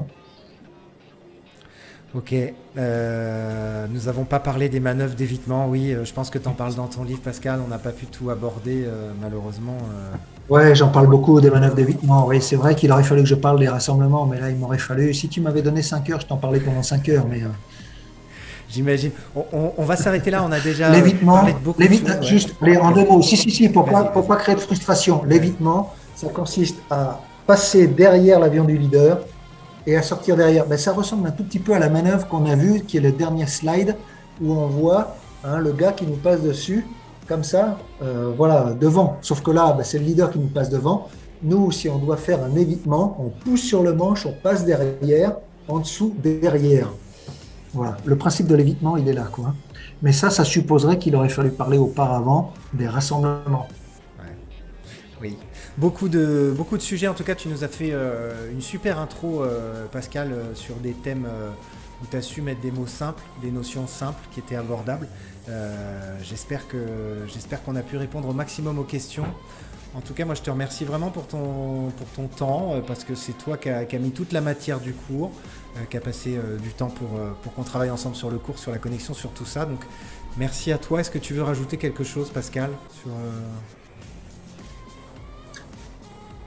Ok. Euh, nous n'avons pas parlé des manœuvres d'évitement. Oui, euh, je pense que tu en parles dans ton livre, Pascal. On n'a pas pu tout aborder, euh, malheureusement. euh. Ouais, j'en parle beaucoup des manœuvres d'évitement. Oui, c'est vrai qu'il aurait fallu que je parle des rassemblements, mais là, il m'aurait fallu. Si tu m'avais donné cinq heures, je t'en parlais pendant cinq heures. Mais euh, J'imagine. On, on- on va s'arrêter là. On a déjà euh, parlé de l'évitement, beaucoup de l'évitement, choses. Ouais. juste, allez, en deux mots. Si, si, si, pour pas, Vas-y, pour vas-y. pas créer de frustration. Vas-y. L'évitement, ça consiste à passer derrière l'avion du leader et à sortir derrière. Ben, ça ressemble un tout petit peu à la manœuvre qu'on a vue, qui est le dernier slide, où on voit hein, le gars qui nous passe dessus, comme ça, euh, voilà, devant. Sauf que là, ben, c'est le leader qui nous passe devant. Nous, si on doit faire un évitement, on pousse sur le manche, on passe derrière, en dessous, derrière. Voilà, le principe de l'évitement, il est là, quoi. Mais ça, ça supposerait qu'il aurait fallu parler auparavant des rassemblements. Ouais. Oui. Beaucoup de, beaucoup de sujets. En tout cas, tu nous as fait euh, une super intro, euh, Pascal, euh, sur des thèmes euh, où tu as su mettre des mots simples, des notions simples qui étaient abordables. Euh, j'espère que, j'espère qu'on a pu répondre au maximum aux questions. En tout cas, moi, je te remercie vraiment pour ton, pour ton temps, euh, parce que c'est toi qui as qui a mis toute la matière du cours, euh, qui a passé euh, du temps pour, euh, pour qu'on travaille ensemble sur le cours, sur la connexion, sur tout ça. Donc, merci à toi. Est-ce que tu veux rajouter quelque chose, Pascal, sur, euh,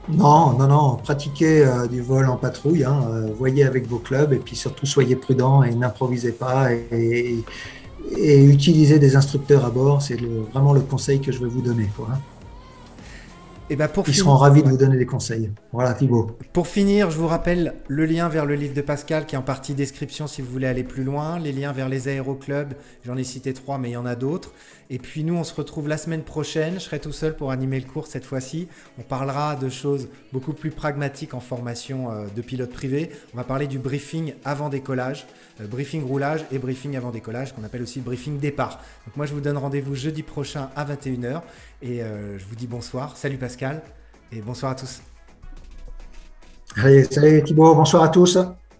Non, non, non, pratiquez euh, du vol en patrouille, hein, euh, voyez avec vos clubs et puis surtout soyez prudents et n'improvisez pas et, et- et utilisez des instructeurs à bord. C'est le- vraiment le conseil que je vais vous donner, quoi, hein. Et ben pour Ils seront finir. ravis de vous donner des conseils. Voilà, Thibaut. Pour finir, je vous rappelle le lien vers le livre de Pascal qui est en partie description si vous voulez aller plus loin, les liens vers les aéroclubs, j'en ai cité trois mais il y en a d'autres. Et puis nous on se retrouve la semaine prochaine, je serai tout seul pour animer le cours cette fois-ci. On parlera de choses beaucoup plus pragmatiques en formation euh, de pilote privé. On va parler du briefing avant décollage, euh, briefing roulage et briefing avant décollage qu'on appelle aussi le briefing départ. Donc moi je vous donne rendez-vous jeudi prochain à vingt et une heures et euh, je vous dis bonsoir, salut Pascal et bonsoir à tous. Allez, salut Thibaut, bonsoir à tous.